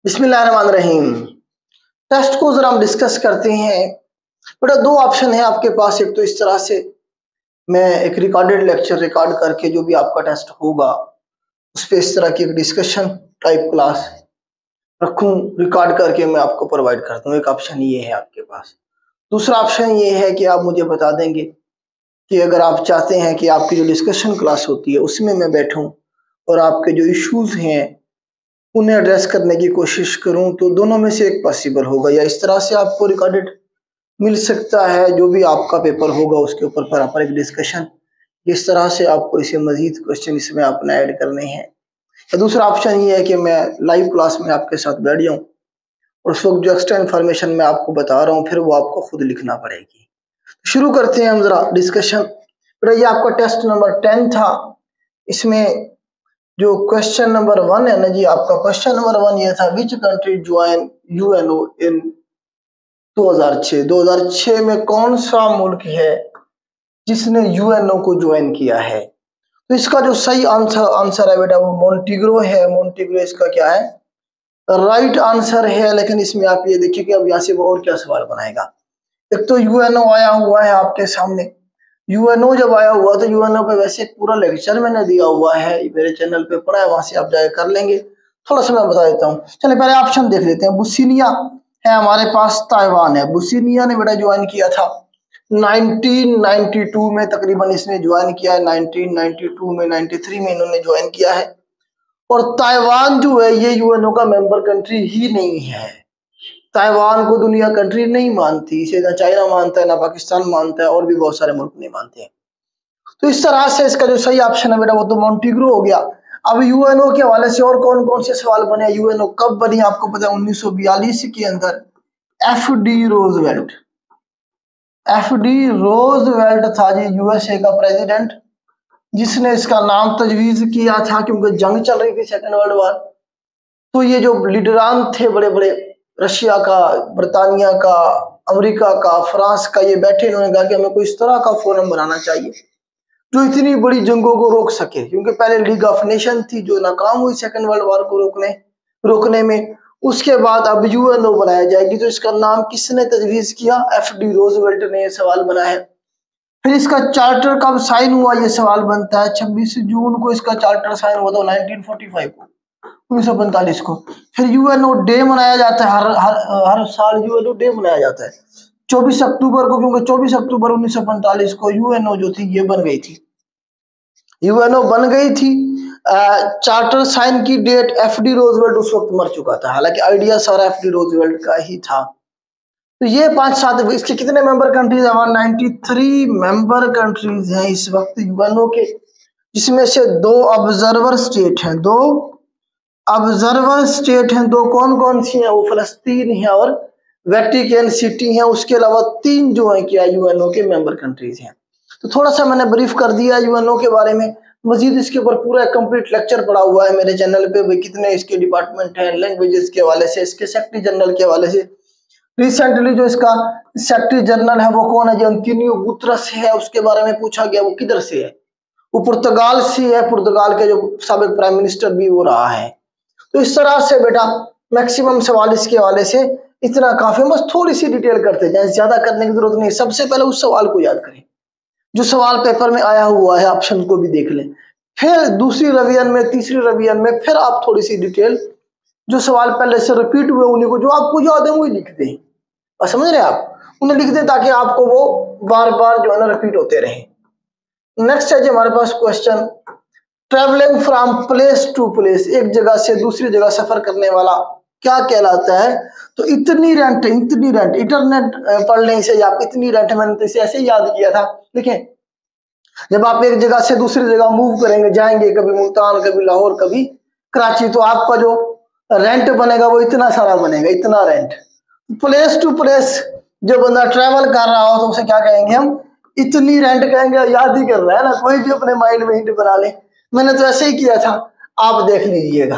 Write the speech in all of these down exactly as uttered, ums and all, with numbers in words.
बिस्मिल्लाहिर्रहमानिर्रहीम। टेस्ट को जरा हम डिस्कस करते हैं। बेटा दो ऑप्शन है आपके पास। एक तो इस तरह से मैं एक रिकॉर्डेड लेक्चर रिकॉर्ड करके जो भी आपका टेस्ट होगा उस पर इस तरह की एक डिस्कशन टाइप क्लास रखूं, रिकॉर्ड करके मैं आपको प्रोवाइड करता हूँ। एक ऑप्शन ये है आपके पास। दूसरा ऑप्शन ये है कि आप मुझे बता देंगे कि अगर आप चाहते हैं कि आपकी जो डिस्कशन क्लास होती है उसमें मैं बैठूं और आपके जो इश्यूज हैं उन्हें एड्रेस करने की कोशिश करूं, तो दोनों में से एक पॉसिबल होगा। या इस तरह से आपको रिकॉर्डेड मिल सकता है, जो भी आपका पेपर होगा उसके ऊपर प्रॉपर एक डिस्कशन, जिस तरह से आपको इसे मजीद क्वेश्चन इसमें अपना ऐड करने हैं। या दूसरा ऑप्शन ये है कि मैं लाइव क्लास में आपके साथ बैठ जाऊं और उस वक्त जो एक्स्ट्रा इन्फॉर्मेशन मैं आपको बता रहा हूँ फिर वो आपको खुद लिखना पड़ेगी। शुरू करते हैं हम जरा डिस्कशन। ये आपका टेस्ट नंबर टेन था। इसमें जो क्वेश्चन नंबर वन है ना जी, आपका क्वेश्चन नंबर वन ये था, which country join UNO in दो हज़ार छह। दो हज़ार छह में कौन सा मुल्क है जिसने यूएनओ को ज्वाइन किया है? तो इसका जो सही आंसर आंसर है बेटा वो मोंटीग्रो है। मोंटीग्रो इसका क्या है? राइट आंसर है। लेकिन इसमें आप ये देखिए कि अब यहाँ से वो और क्या सवाल बनाएगा। एक तो यूएनओ आया हुआ है आपके सामने। यूएनओ जब आया हुआ तो यूएनओ पे वैसे पूरा लेक्चर मैंने दिया हुआ है, मेरे चैनल पे पड़ा है, वहां से आप जाके कर लेंगे। थोड़ा सा मैं बता देता हूँ। चलिए पहले ऑप्शन देख लेते हैं। बुसिनिया है हमारे पास, ताइवान है। बुसिनिया ने बेटा ज्वाइन किया था नाइनटीन नाइंटी टू में, तकरीबन इसने ज्वाइन किया है नाइनटीन नाइंटी टू में, तिरानवे में इन्होंने ज्वाइन किया है। और ताइवान जो है ये यूएनओ का मेंबर कंट्री ही नहीं है। ताइवान को दुनिया कंट्री नहीं मानती, इसे ना चाइना मानता है ना पाकिस्तान मानता है और भी बहुत सारे मुल्क नहीं मानते हैं। तो इस तरह से इसका जो सही ऑप्शन है बेटा वो तो मोंटीग्रो हो गया। अब यूएनओ के हवाले से और कौन कौन से सवाल बने? यूएनओ कब बनी आपको पता है? उन्नीस सौ बयालीस के अंदर F D Roosevelt F D Roosevelt था जी यूएसए का प्रेसिडेंट, जिसने इसका नाम तजवीज किया था क्योंकि जंग चल रही थी, सेकेंड वर्ल्ड वॉर। तो ये जो लीडरान थे बड़े बड़े, रशिया का, बर्तानिया का, अमेरिका का, फ्रांस का, ये बैठे, इन्होंने कहा कि हमें कोई इस तरह का फोरम बनाना चाहिए जो इतनी बड़ी जंगों को रोक सके। क्योंकि पहले लीग ऑफ नेशन थी जो नाकाम हुई सेकेंड वर्ल्ड वॉर को रोकने रोकने में। उसके बाद अब यूएनओ बनाया जाएगी। तो इसका नाम किसने तजवीज किया? एफ डी रोजवेल्ट ने। सवाल बना है। फिर इसका चार्टर कब साइन हुआ ये सवाल बनता है। छब्बीस जून को इसका चार्टर साइन हुआ था, नाइनटीन फोर्टी फाइव को, उन्नीस सौ पैंतालीस को। फिर यूएनओ डे मनाया जाता है, हर हर हर साल यूएनओ डे मनाया जाता है चौबीस अक्टूबर को, क्योंकि चौबीस अक्टूबर उन्नीस सौ पैंतालीस को यूएनओ जो थी ये बन गई थी। यूएनओ बन गई थी। चार्टर साइन की डेट, एफ डी रोजवेल्ट उस वक्त मर चुका था, हालांकि आइडिया सारा एफ डी रोजवेल्ट का ही था। तो ये पांच सात, इसके कितने मेंबर कंट्रीज है? नाइंटी थ्री मेंबर कंट्रीज हैं इस वक्त यूएनओ के, जिसमें से दो ऑब्जर्वर स्टेट हैं। दो ऑब्जर्वर स्टेट हैं। दो कौन कौन सी हैं? वो फलस्तीन है और वेटिकन सिटी है। उसके अलावा तीन जो है क्या यूएनओ के मेंबर कंट्रीज हैं। तो थोड़ा सा मैंने ब्रीफ कर दिया यूएनओ के बारे में। मजीद इसके ऊपर पूरा कंप्लीट लेक्चर पड़ा हुआ है मेरे चैनल पे। भाई कितने इसके डिपार्टमेंट हैं, लैंग्वेजेस के हवाले से, इसके सेक्रेटरी जनरल के हवाले से। रिसेंटली जो इसका सेक्रेटरी जनरल है वो कौन है? जो अंतोनियो गुतरस है, उसके बारे में पूछा गया। वो किधर से है? वो पुर्तगाल से है। पुर्तगाल के जो साबिक प्राइम मिनिस्टर भी वो रहा है। तो इस तरह से बेटा मैक्सिमम सवाल इसके हवाले से इतना काफी। बस थोड़ी सी डिटेल करते जाए, ज्यादा करने की जरूरत नहीं। सबसे पहले उस सवाल को याद करें जो सवाल पेपर में आया हुआ है, ऑप्शन को भी देख लें। फिर दूसरी रिवीजन में, तीसरी रिवीजन में फिर आप थोड़ी सी डिटेल, जो सवाल पहले से रिपीट हुए उन्हीं को, जो आपको याद है वही लिख दें। और समझ रहे हैं आप? उन्हें लिख दें ताकि आपको वो बार बार जो है ना रिपीट होते रहे। नेक्स्ट है जी हमारे पास question, traveling from place to place, एक जगह से दूसरी जगह सफर करने वाला क्या कहलाता है? तो इतनी रेंट, इतनी रेंट, इंटरनेट पढ़ लें इसे आप। इतनी रेंट मैंने तो इसे ऐसे ही याद किया था। देखें, जब आप एक जगह से दूसरी जगह मूव करेंगे, जाएंगे, कभी मुल्तान, कभी लाहौर, कभी कराची, तो आपका जो रेंट बनेगा वो इतना सारा बनेगा, इतना रेंट। प्लेस टू प्लेस जो बंदा ट्रेवल कर रहा हो तो उसे क्या कहेंगे हम? इतनी रेंट कहेंगे। याद ही कर रहा है ना, कोई भी अपने माइंड में हिंट बना ले। मैंने तो ऐसे ही किया था, आप देख लीजिएगा।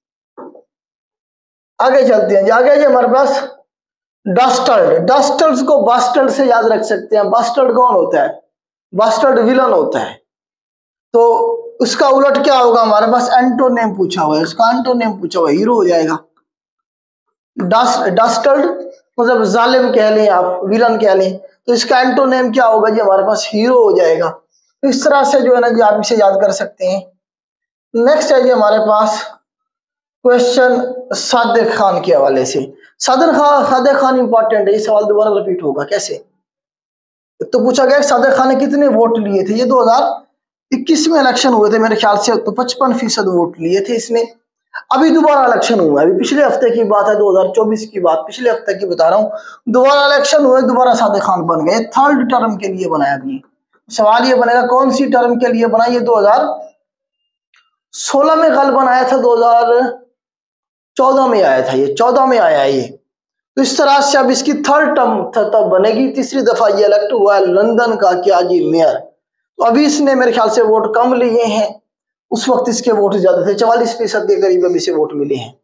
आगे चलते हैं। आगे जी हमारे पास डस्टर्ड। डस्टर्ड्स को बस्टर्ड से याद रख सकते हैं। बस्टर्ड कौन होता है? बस्टर्ड विलन होता है। तो उसका उलट क्या होगा? हमारे पास एंटोनिम पूछा हुआ है। उसका एंटोनिम पूछा हुआ है, हीरो हो जाएगा। डास्टर्ड मतलब जालिम कह लें आप, विलन कह लें, तो इसका एंटोनेम क्या होगा जी, हमारे पास हीरो हो जाएगा। तो इस तरह से जो है ना जी आप इसे याद कर सकते हैं। नेक्स्ट है जी हमारे पास क्वेश्चन सादिक खान के हवाले से। सादिक खान सादिक खान इंपॉर्टेंट है, ये सवाल दोबारा रिपीट होगा कैसे। तो पूछा गया सादिक खान ने कितने वोट लिए थे, ये दो हजार इक्कीस में इलेक्शन हुए थे मेरे ख्याल से, तो पचपन फीसद वोट लिए थे इसने। अभी दोबारा इलेक्शन हुआ है, अभी पिछले हफ्ते की बात है, दो हजार चौबीस की बात, पिछले हफ्ते की बता रहा हूँ। दोबारा इलेक्शन हुए, दोबारा सादिक खान बन गए, थर्ड टर्म के लिए बनाया। अभी सवाल ये बनेगा कौन सी टर्म के लिए बना, ये दो हजार सोलह में कल बनाया था, दो हजार चौदह में आया था, ये चौदह में आया है ये। तो इस तरह से अब इसकी थर्ड टर्म तब बनेगी, तीसरी दफा ये इलेक्ट हुआ है लंदन का क्या जी मेयर। तो अभी इसने मेरे ख्याल से वोट कम लिए हैं, उस वक्त इसके वोट ज्यादा थे, चवालीस फीसद के करीब अभी से वोट मिले हैं।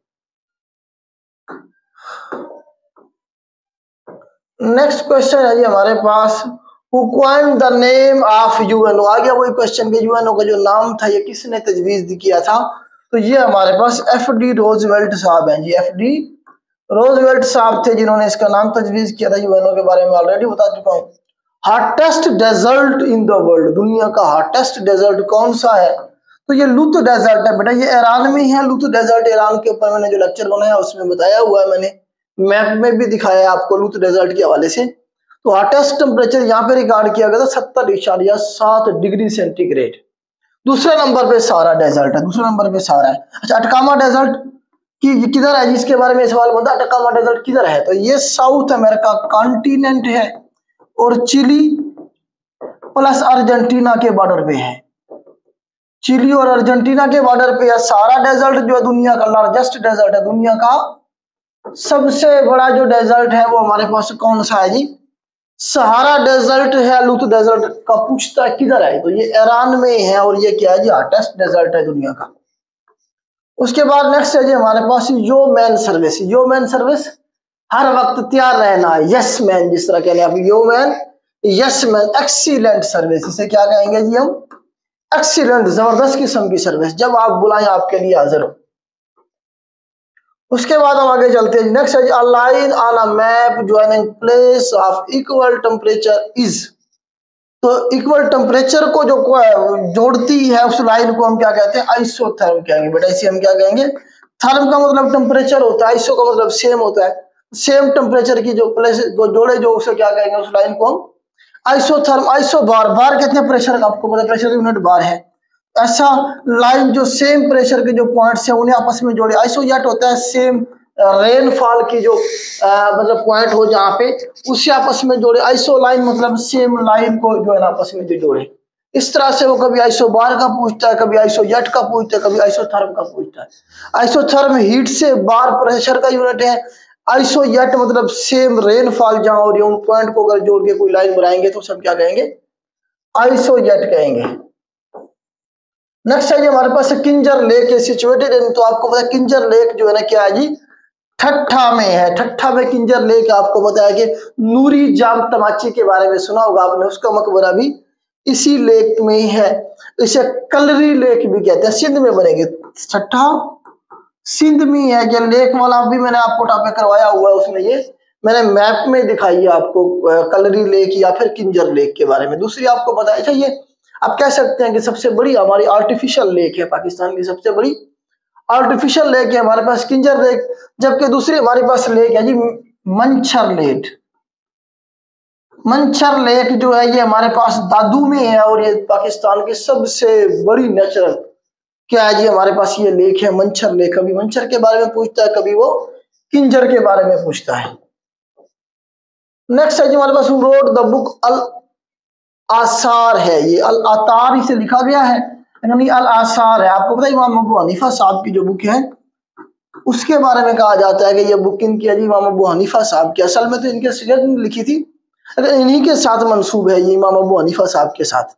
नेक्स्ट क्वेश्चन है जी हमारे पास, who coined the name of UNO. आ गया वही क्वेश्चन के यूएनओ का जो नाम था ये किसने तजवीज किया था, तो ये हमारे पास एफ डी रोजवेल्ट साहब हैं जी। एफ डी रोजवेल्ट साहब थे जिन्होंने इसका नाम तजवीज किया था। यूएनओ के बारे में ऑलरेडी बता चुका हूँ। Hottest desert in the world, दुनिया का हॉटेस्ट डेजर्ट कौन सा है, तो ये लुत डेजर्ट है बेटा, ये ईरान में है। लुत डेजर्ट ईरान के ऊपर मैंने जो लेक्चर बनाया उसमें बताया हुआ है, मैंने मैप में भी दिखाया है आपको लुत डेजर्ट के हवाले से। तो हॉटेस्ट टेम्परेचर यहाँ पे रिकॉर्ड किया गया था सत्तर इशारिया सात डिग्री सेंटीग्रेड। दूसरे नंबर पे सारा डेजर्ट है, दूसरे नंबर पे सारा है। अच्छा अटकामा डेजर्ट कि किधर है जिसके बारे में सवाल बनता है, अटकामा डेजर्ट किधर है, तो ये साउथ अमेरिका कॉन्टिनेंट है और चिली प्लस अर्जेंटीना के बॉर्डर पे है। चिली और अर्जेंटीना के बॉर्डर पे है। सारा डेजर्ट जो है दुनिया का लार्जेस्ट डेजर्ट है, दुनिया का सबसे बड़ा जो डेजर्ट है वो हमारे पास कौन सा है जी, सहारा डेजर्ट है। लुत डेजर्ट का पूछता है किधर है, तो ये ईरान में है और ये क्या है जी, हॉटेस्ट डेजर्ट है दुनिया का। उसके बाद नेक्स्ट है जी हमारे पास yo man service. Yo man service हर वक्त तैयार रहना है, यस मैन जिस तरह कहने आप, yo man yes man excellent service, इसे क्या कहेंगे जी हम, एक्सीलेंट जबरदस्त किस्म की सर्विस, जब आप बुलाएं आपके लिए हाजिर हो। उसके बाद हम आगे चलते हैं। नेक्स्ट है जी, a line on a map joining place of equal temperature is. तो इक्वल टेम्परेचर को जो जोड़ती है उस लाइन को हम क्या कहते हैं, आइसोथर्म कहेंगे बेटा। इसे हम क्या कहेंगे, थर्म का मतलब टेम्परेचर होता है, आइसो का मतलब सेम होता है। सेम टेम्परेचर की जो प्लेस जो जोड़े जो उसे क्या कहेंगे, उस लाइन को हम आइसोथर्म। आइसो बार, बार कितने प्रेशर का आपको पता, प्रेशर यूनिट बार है। ऐसा लाइन जो सेम प्रेशर के जो पॉइंट्स हैं उन्हें आपस में जोड़े। आइसोजेट होता है सेम रेनफॉल की जो आ, मतलब पॉइंट हो जहाँ पे, उससे आपस में जोड़े। आइसो लाइन मतलब सेम लाइन को जो है ना आपस में जो जोड़े। इस तरह से वो कभी आइसो बार का पूछता है, कभी आइसोजेट का पूछता है, कभी आइसोथर्म का पूछता है। आइसोथर्म हीट से बार प्रेशर का यूनिट है। आइसोजेट मतलब सेम रेनफॉल जहां हो रही है उन पॉइंट को अगर जोड़ के कोई लाइन बनाएंगे तो सब क्या कहेंगे, आइसोजेट कहेंगे। नेक्स्ट है जी हमारे पास किंजर लेक है सिचुएटेड इन, तो आपको पता है किंजर लेक जो है ना क्या है जी, ठट्ठा में है। ठट्ठा में किंजर लेक, आपको पता है कि नूरी जाम तमाची के बारे में सुना होगा आपने, उसका मकबरा भी इसी लेक में ही है। इसे कलरी लेक भी कहते हैं, सिंध में बनेगी। ठट्ठा सिंध में है। ये लेक वाला भी मैंने आपको टॉपिक करवाया हुआ है, उसमें ये मैंने मैप में दिखाई है आपको कलरी लेक या फिर किंजर लेक के बारे में। दूसरी आपको पता है, अच्छा ये आप कह सकते हैं कि सबसे बड़ी हमारी आर्टिफिशियल लेक है, पाकिस्तान की सबसे बड़ी आर्टिफिशियल लेक है हमारे पास किंजर लेक। जबकि दूसरी हमारे पास लेक है जी मंछर लेक। मंछर लेक जो है ये हमारे पास दादू में है और ये पाकिस्तान की सबसे बड़ी नेचुरल क्या है जी, हमारे पास ये लेक है मंछर लेक। कभी मंछर के बारे में पूछता है, कभी वो किंजर के बारे में पूछता है। नेक्स्ट है जी हमारे पास रोड द बुक अल आसार है, ये अल आतार इसे लिखा गया है, यानी अल आसार है। आपको पता है इमाम अबू हनीफा साहब की जो बुक है उसके बारे में कहा जाता है कि ये बुक इनकी है जी इमाम अबू हनीफा साहब की। असल में तो इनके सीरत में लिखी थी, अगर इन्हीं के साथ मंसूब है ये इमाम अबू हनीफा साहब के साथ।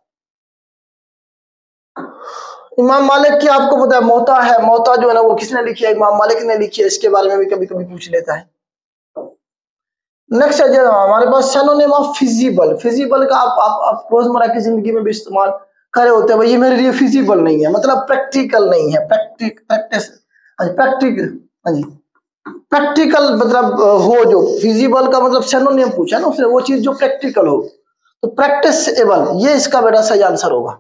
इमाम मालिक की आपको पता है मोता है, मोता जो है ना वो किसने लिखी है, इमाम मालिक ने लिखी है। इसके बारे में भी कभी कभी पूछ लेता है। नेक्स्ट है जो हमारे पास सिनोनिम ऑफ फिजिबल। फिजिबल का आप आप, आप रोजमर्रा की जिंदगी में भी इस्तेमाल करे होते हैं, भाई ये मेरे लिए फिजिबल नहीं है, मतलब प्रैक्टिकल नहीं है, प्रैक्टिक प्रैक्टिस हाँ जी प्रैक्टिकल हाँ जी प्रैक्टिकल मतलब हो, जो फिजिबल का मतलब सिनोनिम पूछा ना उसने, वो चीज जो प्रैक्टिकल हो, तो प्रैक्टिसेबल, ये इसका बेटा सही आंसर होगा।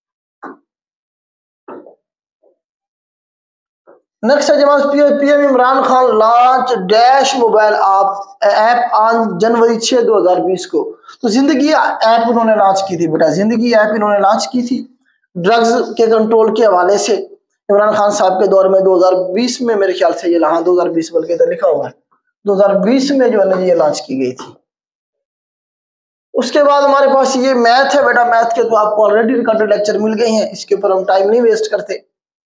नेक्स्ट है जनाब, PM Imran Khan launch dash mobile app on जनवरी छह दो हजार बीस को। तो जिंदगी ऐप उन्होंने लॉन्च की थी बेटा, जिंदगी ऐप इन्होंने लॉन्च की थी ड्रग्स के कंट्रोल के हवाले से इमरान खान साहब के दौर में दो हजार बीस में, मेरे ख्याल से ये हाँ दो हजार बीस बल्कि इधर लिखा हुआ है दो हजार बीस में जो है ना ये लॉन्च की गई थी। उसके बाद हमारे पास ये मैथ है बेटा, मैथ के तो आपको ऑलरेडी रिकॉर्डेड लेक्चर मिल गए हैं, इसके ऊपर हम टाइम नहीं वेस्ट करते।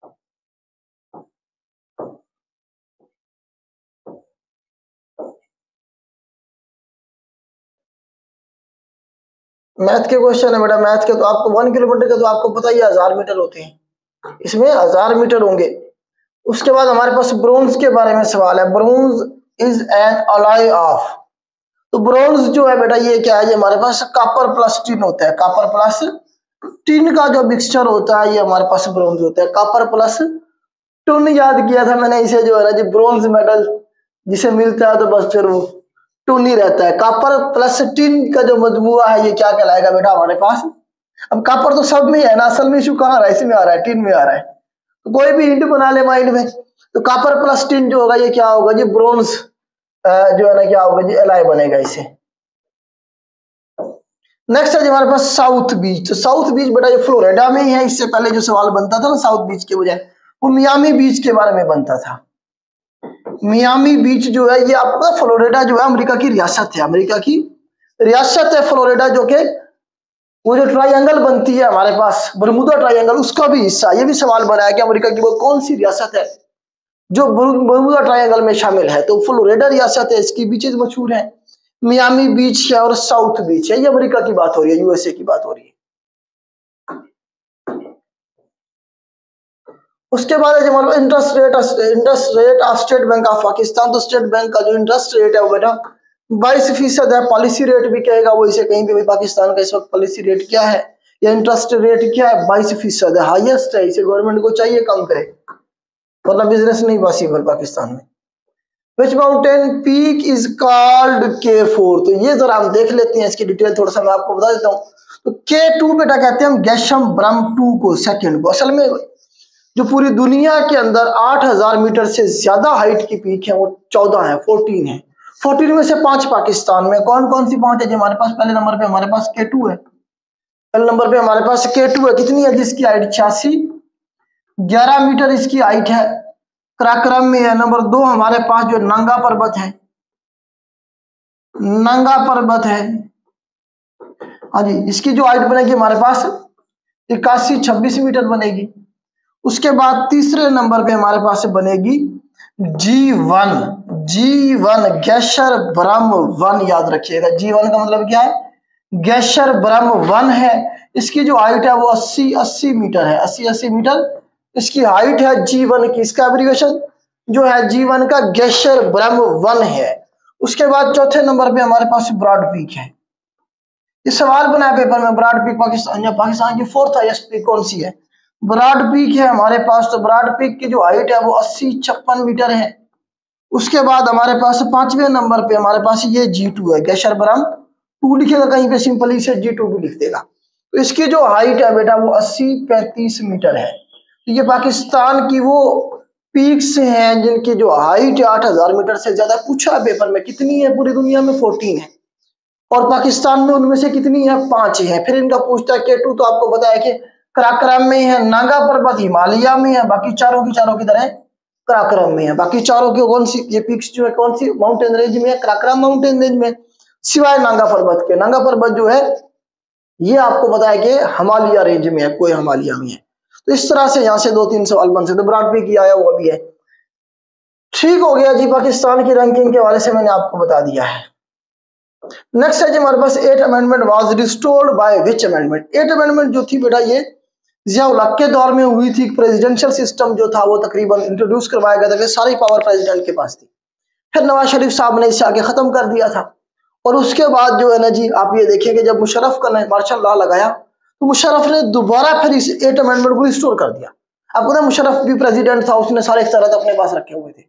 मैथ के क्वेश्चन है बेटा, मैथ के तो आपको वन किलोमीटर के तो आपको पता ही है हजार मीटर होते हैं, इसमें हजार मीटर होंगे। उसके बाद हमारे पास ब्रोंज के बारे में सवाल है, bronze is an alloy of. तो ब्रोंज जो है बेटा ये क्या है, ये हमारे पास कॉपर प्लस टिन होता है, कॉपर प्लस टिन का जो मिक्सचर होता है ये हमारे पास ब्रोंज होता है। कॉपर प्लस टिन याद किया था मैंने इसे, जो है ना जी ब्रोंज मेडल जिसे मिलता है तो बस फिर वो टून ही रहता है। कॉपर प्लस टिन का जो मजमुआ है ये क्या कहलाएगा बेटा हमारे पास। अब कॉपर तो सब में है ना, असल में इशू कहाँ आ रहा है, इसमें आ रहा है, टिन में आ रहा है, तो कोई भी हिंट बना ले माइंड में। तो कॉपर प्लस टिन जो होगा ये क्या होगा जी, ब्रोंज जो है ना क्या होगा जी, एलॉय बनेगा इसे। नेक्स्ट है जी हमारे पास साउथ बीच। तो साउथ बीच बेटा ये फ्लोरिडा में ही है, इससे पहले जो सवाल बनता था ना साउथ बीच के बजाय वो मियामी बीच के बारे में बनता था। मियामी बीच जो है ये आपका फ्लोरिडा जो है अमेरिका की रियासत है, अमेरिका की रियासत है फ्लोरिडा, जो कि वो जो ट्रायंगल बनती है हमारे पास बरमूडा ट्रायंगल उसका भी हिस्सा। ये भी सवाल बना है कि अमेरिका की वो कौन सी रियासत है जो बरमूडा ट्रायंगल में शामिल है, तो फ्लोरिडा रियासत है, इसकी बीचेस मशहूर है, मियामी बीच है और साउथ बीच है। ये अमेरिका की बात हो रही है, यूएसए की बात हो रही है। उसके बाद है हमारे interest rate, interest rate of state bank of Pakistan. तो स्टेट बैंक का जो इंटरेस्ट रेट है वो बेटा बाईस फीसद है, पॉलिसी रेट भी कहेगा वो इसे कहीं भी, पाकिस्तान का इस वक्त पॉलिसी रेट क्या है या इंटरेस्ट रेट क्या है, बाईस फीसद है, हाईएस्ट है, इसे गवर्नमेंट को चाहिए कम करे, मतलब बिजनेस नहीं पॉसिबल पाकिस्तान में। Which mountain peak is called K four. तो ये जरा हम देख लेते हैं, इसकी डिटेल थोड़ा सा मैं आपको बता देता हूँ। तो के टू बेटा कहते हैं हम गैशम ब्रह्म टू को, सेकंड को। असल में जो पूरी दुनिया के अंदर आठ हजार मीटर से ज्यादा हाइट की पीक है वो चौदह है, फोर्टीन है। फोर्टीन में से पांच पाकिस्तान में, कौन कौन सी पांच है जी हमारे पास। पहले नंबर पे हमारे पास के टू है, पहले नंबर पे हमारे पास के टू है, कितनी है जिसकी हाइट छियासी, ग्यारह मीटर इसकी हाइट है, कराक्रम में है। नंबर दो हमारे पास जो नंगा पर्वत है, नंगा पर्वत है, हाँ जी, इसकी जो हाइट बनेगी हमारे पास इक्यासी छब्बीस मीटर बनेगी। उसके बाद तीसरे नंबर पे हमारे पास बनेगी जी वन, जी वन गैशर ब्रह्म वन, याद रखिएगा जी वन का मतलब क्या है, गैशर ब्रह्म वन है। इसकी जो हाइट है वो अस्सी अस्सी मीटर है, अस्सी अस्सी मीटर इसकी हाइट है जी वन की। इसका एब्रिविएशन जो है जी वन का गैशर ब्रह्म वन है। उसके बाद चौथे नंबर पे हमारे पास ब्रॉड पीक है। ये सवाल बना है पेपर में, ब्रॉड पीक पाकिस्तान या पाकिस्तान की फोर्थ हाईएस्ट पीक कौन सी है, ब्रॉड पीक है हमारे पास। तो ब्रॉड पीक की जो हाइट है वो अस्सी छप्पन मीटर है। उसके बाद हमारे पास पांचवें नंबर पे हमारे पास ये जी टू है, गैशर ब्रह्म टू लिखेगा कहीं पे, सिंपली से जी टू भी लिख देगा। तो इसकी जो हाइट है बेटा वो अस्सी पैंतीस मीटर है। तो ये पाकिस्तान की वो पीक्स हैं जिनकी जो हाइट है आठ हजार मीटर से ज्यादा। पूछा पेपर में कितनी है पूरी दुनिया में, फोर्टीन है, और पाकिस्तान में उनमें से कितनी है, पांच है। फिर इनका पूछता है के टू, तो आपको बताया कि कराक्रम में है, नागा पर्वत हिमालय में है, बाकी चारों की चारों किधर है, कराक्रम में है। बाकी चारों की कौन सी ये पीक्स जो है कौन सी माउंटेन रेंज में है, कराक्रम माउंटेन रेंज में, सिवाय नागा पर्वत के। नागा पर्वत जो है ये आपको बताया कि हिमालय रेंज में है, कोई हिमालय में है। तो इस तरह से यहाँ से दो तीन सवाल बन सकते। ब्रॉड पीक आया वो भी है। ठीक हो गया जी, पाकिस्तान की रैंकिंग के हवाले से मैंने आपको बता दिया है। नेक्स्ट है जी हमारे पास eight amendment was restored by which amendment. Eight amendment जो थी बेटा ये जियाउल हक के दौर में हुई थी। प्रेसिडेंशियल सिस्टम जो था वो तकरीबन इंट्रोड्यूस करवाया गया था कि सारी पावर प्रेसिडेंट के पास थी। फिर नवाज शरीफ साहब ने इसे आगे खत्म कर दिया था। और उसके बाद जो है ना जी आप ये देखेंगे जब मुशर्रफ का मार्शल लॉ लगाया तो मुशर्रफ ने दोबारा फिर इस एट अमेंडमेंट को रिस्टोर कर दिया। आपको ना मुशर्रफ भी प्रेसिडेंट था, उसने सारे इख्तियारात अपने पास रखे हुए थे।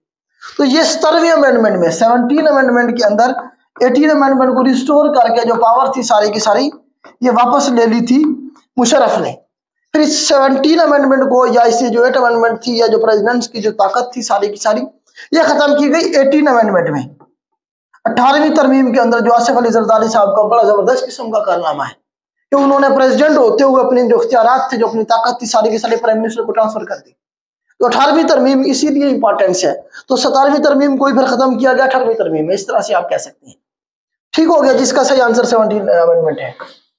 तो ये सत्रहवीं अमेंडमेंट में सेवनटीन अमेंडमेंट के अंदर एटीन अमेंडमेंट को रिस्टोर करके जो पावर थी सारी की सारी ये वापस ले ली थी मुशर्रफ ने। फिर इस सेवनटीन अमेंडमेंट को या इससे जो एट अमेंडमेंट थी या जो प्रेसिडेंट्स की जो ताकत थी सारी की सारी ये खत्म की गई एटीन अमेंडमेंट में। अठारहवीं तरमीम के अंदर जो आसिफ अली जरदारी साहब का बड़ा जबरदस्त किस्म का कारनामा है कि उन्होंने प्रेसिडेंट होते हुए अपनी जो इख्तियारात थे, जो अपनी ताकत थी, सारी की सारी प्राइम मिनिस्टर को ट्रांसफर कर दी। तो अठारहवीं तरमीम इसीलिए इंपॉर्टेंस है। तो सतारहवीं तरमीम को फिर खत्म किया गया अठारहवीं तरमीम में, इस तरह से आप कह सकते हैं। ठीक हो गया, जिसका सही आंसर सेवनटीन अमेंडमेंट है।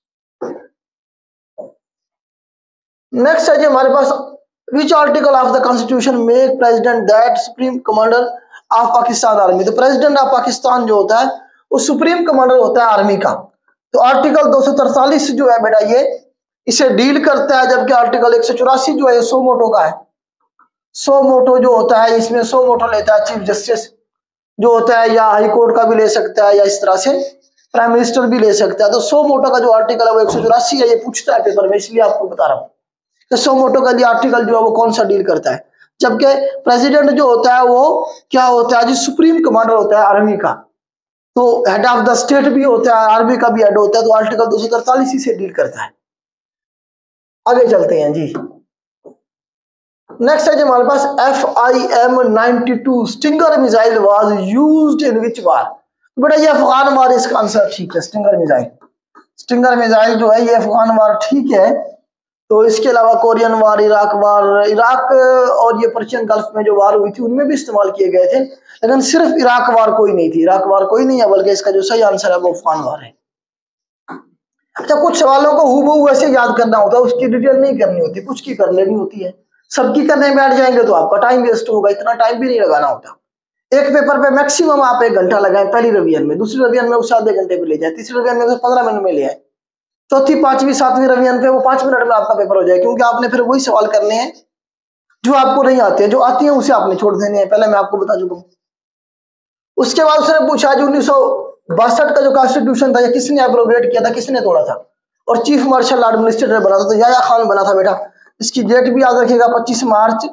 नेक्स्ट है जी हमारे पास, which article of the constitution make president that supreme commander of Pakistan army. तो प्रेसिडेंट ऑफ पाकिस्तान जो होता है वो सुप्रीम कमांडर होता है आर्मी का। तो आर्टिकल दो सौ तरतालीस जो है बेटा ये इसे डील करता है, जबकि आर्टिकल एक सौ चौरासी जो है सो मोटो का है। सो मोटो जो होता है इसमें सो मोटो लेता है चीफ जस्टिस जो होता है, या हाई कोर्ट का भी ले सकता है, या इस तरह से प्राइम मिनिस्टर भी ले सकता है। तो सो मोटो का जो आर्टिकल है वो एक सौ चौरासी है, ये पूछता है पेपर में, इसलिए आपको बता रहा हूँ कि सो मोटो का लिए आर्टिकल जो है वो कौन सा डील करता है। जबकि प्रेसिडेंट जो होता है वो क्या होता है जी, सुप्रीम कमांडर होता है आर्मी का। तो हेड ऑफ द स्टेट भी होता है, आर्मी का भी हेड होता है। तो आर्टिकल दो सौ तरतालीस से डील करता है। आगे चलते हैं जी। नेक्स्ट है जी हमारे पास, F I M ninety two stinger missile was used in which war. बेटा ये अफगान वार इसका आंसर ठीक है। स्टिंगर मिसाइल स्टिंगर मिसाइल जो है ये अफगान वार ठीक है। तो इसके अलावा Korean war, Iraq war, Iraq और ये पर्शियन गल्फ में जो वार हुई थी उनमें भी इस्तेमाल किए गए थे, लेकिन सिर्फ इराक वार कोई नहीं थी। इराक वार कोई नहीं है, बल्कि इसका जो सही आंसर है वो अफगान वार है। अच्छा, कुछ सवालों को हूबहू वैसे याद करना होता है, उसकी डिटेल नहीं करनी होती, कुछ की कर लेनी होती है। सबकी करने बैठ जाएंगे तो आपका टाइम वेस्ट होगा, इतना टाइम भी नहीं लगाना होता। एक पेपर पे मैक्सिमम आप एक घंटा लगाएं पहली रिवीजन में, दूसरी रिवीजन में उसे आधे घंटे पे ले जाए, तीसरी रिवीजन में उसे पंद्रह मिनट में ले आए, चौथी पांचवी सातवीं रिवीजन पे वो पांच मिनट में आपका पेपर हो जाए, क्योंकि आपने फिर वही सवाल करने हैं जो आपको नहीं आते हैं, जो आती हैं उसे आपने छोड़ देने हैं, पहले मैं आपको बता चुका हूँ। उसके बाद उसने पूछा जो उन्नीस सौ बासठ का जो कॉन्स्टिट्यूशन था, किसने एब्रोगेट किया था, किसने तोड़ा था, और चीफ मार्शल एडमिनिस्ट्रेटर बना था, तो याया खान बना था बेटा। इसकी डेट भी याद रखिएगा, पच्चीस मार्च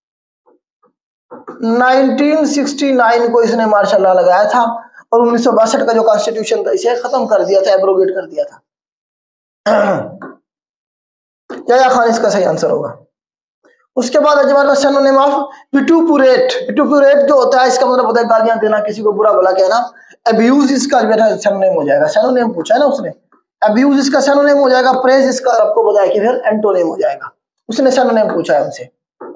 उन्नीस सौ उनहत्तर को इसने मार्शल लॉ लगाया था, और उन्नीस सौ बासठ का जो कॉन्स्टिट्यूशन था इसे खत्म कर दिया था, एब्रोगेट कर दिया था। याया खान इसका सही आंसर होगा। उसके बाद हमारे पास सिनोनिम ऑफ विटुपुरेट। विटुपुरेट जो होता है इसका मतलब होता है गालियां देना, किसी को बुरा भला कहना। अब्यूज इसका सिनोनिम हो जाएगा, सिनोनिम पूछा है ना उसने, अब्यूज इसका सिनोनिम हो जाएगा, प्रेज इसका आपको बताया कि फिर एंटोनिम हो जाएगा, उसने सिनोनिम पूछा है उनसे।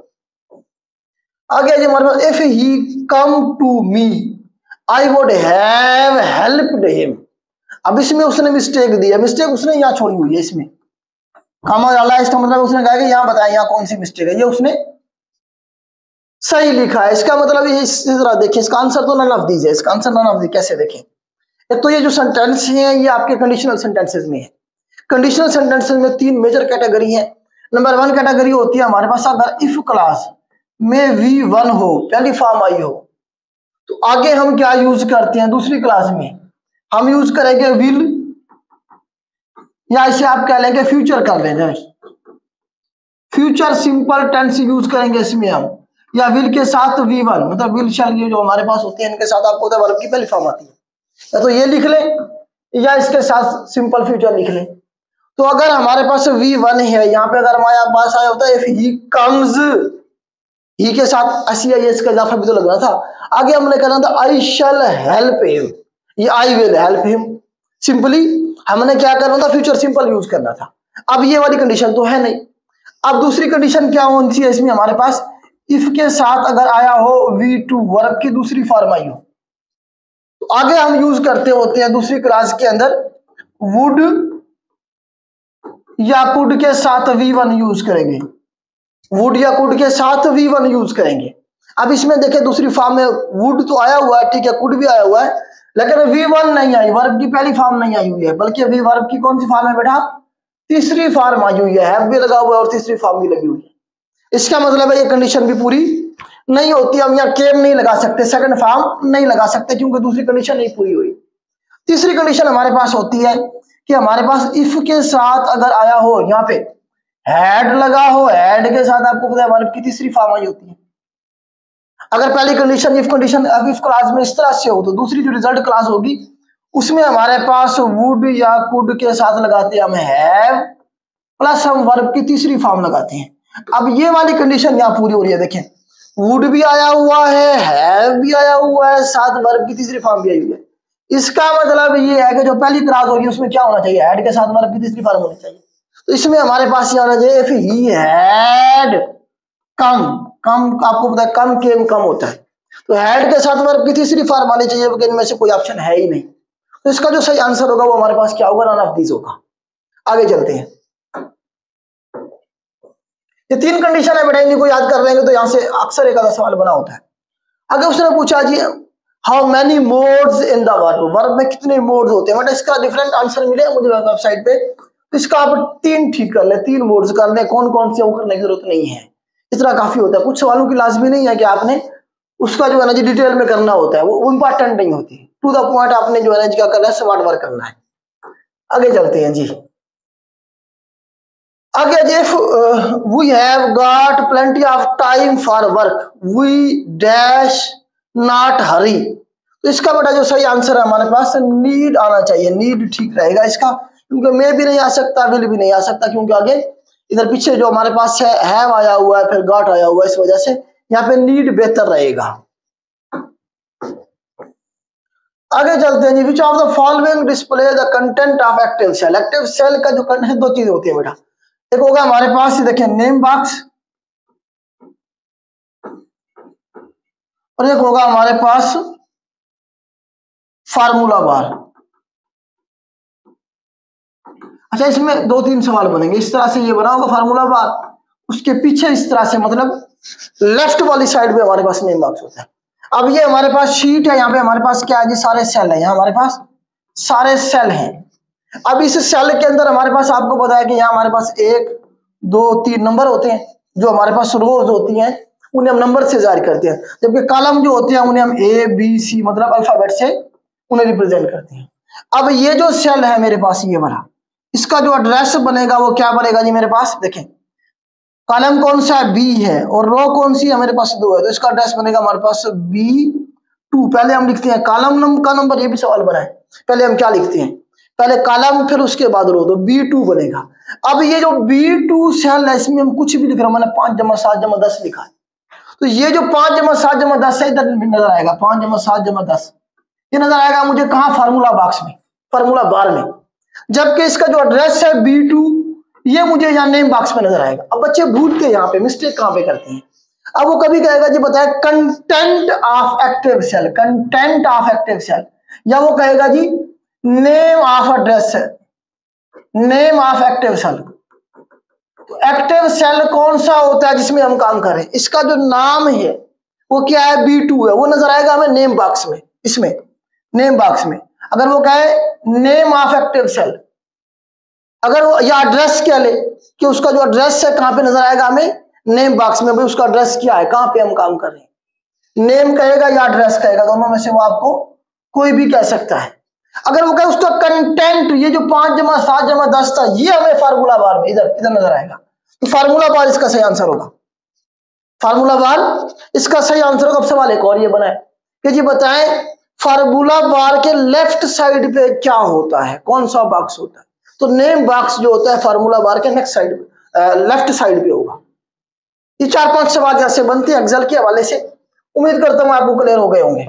आगे जी हमारे पास, if he come to me I would have helped him. अब इसमें उसने मिस्टेक दी है, मिस्टेक उसने यहाँ छोड़ी हुई है, इसमें कामा डाला है, इसका मतलब उसने कहा कि यहाँ बताया यहाँ कौन सी मिस्टेक है, ये उसने सही लिखा है। इसका मतलब ये इस तरह देखिए, इसका आंसर तो नन ऑफ दीज है, इसका आंसर नन ऑफ दीज कैसे देखें। एक तो ये जो सेंटेंस है ये आपके कंडीशनल सेंटेंसेस में है। कंडीशनल सेंटेंसेस में तीन मेजर कैटेगरी है। नंबर वन कैटेगरी होती है हमारे पास अगर इफ क्लास में वी वन हो, पहली फॉर्म आई हो, तो आगे हम क्या यूज करते हैं, दूसरी क्लास में हम यूज करेंगे विल, या इसे आप कह लेंगे फ्यूचर कर लेंगे, फ्यूचर सिंपल टेंस यूज करेंगे इसमें हम, या विल के साथ वी वन, मतलब विल शैल ये जो हमारे पास होते हैं इनके साथ आपको वर्ब की पहली फॉर्म आती है, या तो ये लिख लें या इसके साथ सिंपल फ्यूचर लिख लें। तो अगर हमारे पास वी वन है, यहाँ पे अगर हमारे पास आया होता है इफ ही कम्स, ही के साथ असी आई इसका इजाफा भी तो लगना था। आगे हमने कहना था आई शैल हेल्प हिम, ये I will help him, simply हमने क्या करना था, फ्यूचर सिंपल यूज करना था। अब ये वाली कंडीशन तो है नहीं। अब दूसरी कंडीशन क्या होनी चाहिए इसमें हमारे पास, इफ के साथ अगर आया हो वी टू, वर्ब की दूसरी फॉर्म आई हो, तो आगे हम यूज करते होते हैं दूसरी क्लास के अंदर वुड या कुड के साथ वी वन यूज करेंगे, वुड या कुड के साथ वी वन यूज करेंगे। अब इसमें देखिए दूसरी फॉर्म में वुड तो आया हुआ है, ठीक है, कुड भी आया हुआ है, लेकिन वी वन नहीं आई, वर्ब की पहली फॉर्म नहीं आई हुई है, बल्कि अभी वर्ब की कौन सी फॉर्म है बेटा, तीसरी फॉर्म आई हुई है, हैव भी लगा हुआ है और तीसरी फॉर्म भी लगी हुई है। इसका मतलब है ये कंडीशन भी पूरी नहीं होती, हम यहाँ केम नहीं लगा सकते, सेकंड फॉर्म नहीं लगा सकते, क्योंकि दूसरी कंडीशन नहीं पूरी हुई। तीसरी कंडीशन हमारे पास होती है कि हमारे पास इफ के साथ अगर आया हो, यहाँ पे हैड लगा हो, हैड के साथ आपको पता है वर्ब की तीसरी फॉर्म आई होती है। अगर पहली condition if condition if class में इस तरह से हो तो दूसरी जो रिजल्ट क्लास होगी उसमें हमारे पास वुड या कुड के साथ लगाते हैं हम हैव प्लस हम वर्ब की तीसरी फॉर्म लगाते हैं। अब ये वाली कंडीशन यहाँ पूरी हो रही है, देखें वुड भी आया हुआ है, हैव भी आया हुआ है, साथ वर्ब की तीसरी फॉर्म भी आई हुई है। इसका मतलब ये है कि जो पहली क्लास होगी उसमें क्या होना चाहिए, हैड के साथ वर्ब की तीसरी फॉर्म होनी चाहिए। तो इसमें हमारे पास ये आना चाहिए इफ ही हैड कम, कम आपको पता है कम केम कम होता है, तो हैड के साथ वर्ब की तीसरी फॉर्म आनी चाहिए, लेकिन इनमें से कोई ऑप्शन है ही नहीं। तो इसका जो सही आंसर होगा वो हमारे पास क्या होगा, नन ऑफ दीज होगा। आगे चलते हैं। ये तीन कंडीशन है बेटा, इन्हीं को याद कर लेंगे तो यहां से अक्सर एक आधा सवाल बना होता है। आगे उसने पूछा जी how many moods in the verb, verb में कितने मोड्स होते हैं बेटा, इसका डिफरेंट आंसर मिले मुझे वेबसाइट पे, तो इसका आप तीन ठीक कर ले, तीन मोड्स कर ले, कौन कौन से वो करने की जरूरत नहीं है, इतना काफी होता है। कुछ सवालों की लाजमी नहीं है कि आपने उसका जो है ना जी डिटेल में करना होता है, वो इंपॉर्टेंट नहीं होती, टू द पॉइंट आपने जो है ना क्या करना है, स्मार्ट वर्क करना है। आगे चलते हैं जी। आगे if we have got plenty of time for work we dash not hurry, तो इसका बेटा जो सही आंसर है हमारे पास नीड आना चाहिए, नीड ठीक रहेगा इसका, क्योंकि मे भी नहीं आ सकता, विल भी नहीं आ सकता, क्योंकि आगे इधर पीछे जो हमारे पास है हैव आया हुआ है, फिर गॉट आया हुआ है, इस वजह से यहाँ पे नीड बेहतर रहेगा। आगे चलते हैं जी। Which of the following display the content of active cell, active cell का जो कंटेंट, दो चीजें होती है बेटा, एक होगा हमारे पास देखिए नेम बॉक्स और एक होगा हमारे पास फार्मूला बार। अच्छा इसमें दो तीन सवाल बनेंगे, इस तरह से ये बना होगा फार्मूला बार, उसके पीछे इस तरह से मतलब लेफ्ट वाली साइड पे हमारे पास नेम बॉक्स होता है। अब ये हमारे पास शीट है, यहाँ पे हमारे पास क्या है जी, सारे सेल है, यहाँ हमारे पास सारे सेल हैं। अब इस सेल के अंदर हमारे पास आपको पता है कि यहाँ हमारे पास एक दो तीन नंबर होते हैं, जो हमारे पास रोज होती हैं उन्हें हम नंबर से जारी करते हैं, जबकि कॉलम जो होते हैं उन्हें हम ए बी सी मतलब अल्फाबेट से उन्हें रिप्रेजेंट करते हैं। अब ये जो सेल है मेरे पास ये वाला, इसका जो एड्रेस बनेगा वो क्या बनेगा जी, मेरे पास देखें कॉलम कौन सा है, बी है, और रो कौन सी है, मेरे पास दो है, तो इसका एड्रेस बनेगा हमारे पास बी टू। पहले हम लिखते हैं कॉलम नंबर का नंबर, ये भी सवाल बना है, पहले हम क्या लिखते हैं, पहले कॉलम फिर उसके बाद रो, तो बी टू बनेगा। अब ये जो बी टू सेल है इसमें हम कुछ भी लिख रहे हैं, मैंने पांच जमा सात जमा दस लिखा है, तो ये जो पांच जमा सात जमा दस है इधर नजर आएगा, पांच जमा सात जमा दस ये नजर आएगा मुझे कहाँ, फार्मूला बॉक्स में, फार्मूला बार में, जबकि इसका जो एड्रेस है बी टू ये मुझे यहाँ नेम बॉक्स में नजर आएगा। अब बच्चे भूलते हैं यहाँ पे, मिस्टेक कहाँ पे करते हैं, अब वो कभी कहेगा जी बताए content of active cell, content of active cell, या वो कहेगा जी नेम ऑफ एड्रेस है, नेम ऑफ एक्टिव सेल। तो एक्टिव सेल कौन सा होता है जिसमें हम काम कर रहे हैं, इसका जो नाम है वो क्या है, बी टू है, वो नजर आएगा हमें नेम बॉक्स में, इसमें नेम बॉक्स में। अगर वो कहे नेम ऑफ एक्टिव सेल, अगर वो या एड्रेस क्या ले कि उसका जो एड्रेस है कहां पे नजर आएगा हमें, नेम बॉक्स में, भाई उसका एड्रेस क्या है, कहां पे हम काम कर रहे हैं, नेम कहेगा या एड्रेस कहेगा, दोनों में से वो आपको कोई भी कह सकता है। अगर वो कहे उसका कंटेंट, ये जो पांच जमा सात जमा दस था ये हमें फार्मूला बार में इधर इधर नजर आएगा, तो फार्मूला बार इसका सही आंसर होगा, फार्मूला बार इसका सही आंसर होगा। अब सवाल एक और ये बना है कि जी बताएं फार्मूला बार के लेफ्ट साइड पे क्या होता है, कौन सा बॉक्स होता है, तो नेम बॉक्स जो होता है फार्मूला बार के नेक्स्ट साइड पे, लेफ्ट साइड पे होगा। ये चार पांच सवाल यहां से बनते हैं एक्सेल के हवाले से, उम्मीद करता हूं आपको क्लियर हो गए होंगे।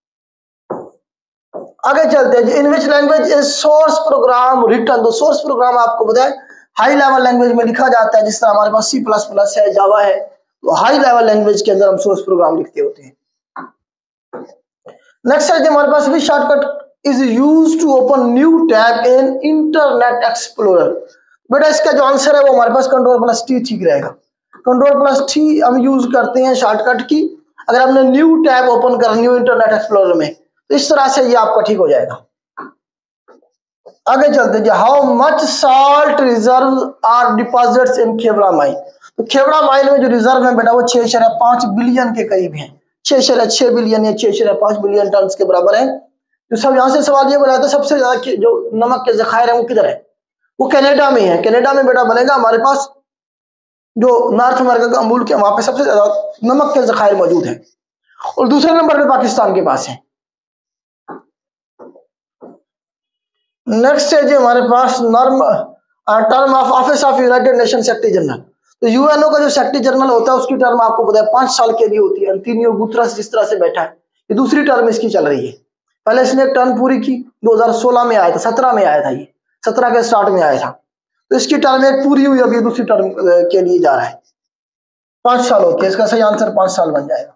आगे चलते हैं, in which language is source program written, तो सोर्स प्रोग्राम आपको बताए हाई लेवल लैंग्वेज में लिखा जाता है, जिस तरह हमारे पास सी प्लस प्लस है, जावा है, तो हाई लेवल लैंग्वेज के अंदर हम सोर्स प्रोग्राम लिखते होते हैं। नेक्स्ट है हमारे पास भी shortcut is used to open new tab in Internet Explorer, बेटा इसका जो आंसर है वो हमारे पास कंट्रोल प्लस टी ठीक रहेगा, कंट्रोल प्लस टी हम यूज करते हैं शॉर्टकट की, अगर हमने न्यू टैब ओपन कर न्यू इंटरनेट एक्सप्लोरर में, तो इस तरह से ये आपका ठीक हो जाएगा। आगे चलते हैं, how much salt reserve are deposits in Khewra mine, तो खेवड़ा माइन में जो रिजर्व है बेटा वो छह शरह पांच बिलियन के करीब है, छह शरह छह बिलियन या छह शरह पांच बिलियन टन के बराबर है। तो सब यहाँ से सवाल ये बनाया था सबसे ज्यादा जो नमक के जखायर है वो किधर है, वो कनाडा में है, कनाडा में बेटा बनेगा हमारे पास जो नॉर्थ अमेरिका का मुल्क है वहां पे सबसे ज्यादा नमक के जखायर मौजूद है। और दूसरे नंबर पे पाकिस्तान के पास है। नेक्स्ट है जी हमारे पास norm term of office of United Nation secretary general. तो यूएनओ का जो सेक्रेटरी जनरल होता है उसकी टर्म आपको पता है पांच साल के लिए होती है। अंतोनियो गुतरस जिस तरह से बैठा है, ये दूसरी टर्म इसकी चल रही है। पहले इसने एक टर्म पूरी की, दो हज़ार सोलह में आया था, सत्रह में आया था, ये सत्रह के स्टार्ट में आया था। तो इसकी टर्म एक पूरी हुई, अभी दूसरी टर्म के लिए जा रहा है। पांच साल होती है, इसका सही आंसर पांच साल बन जाएगा।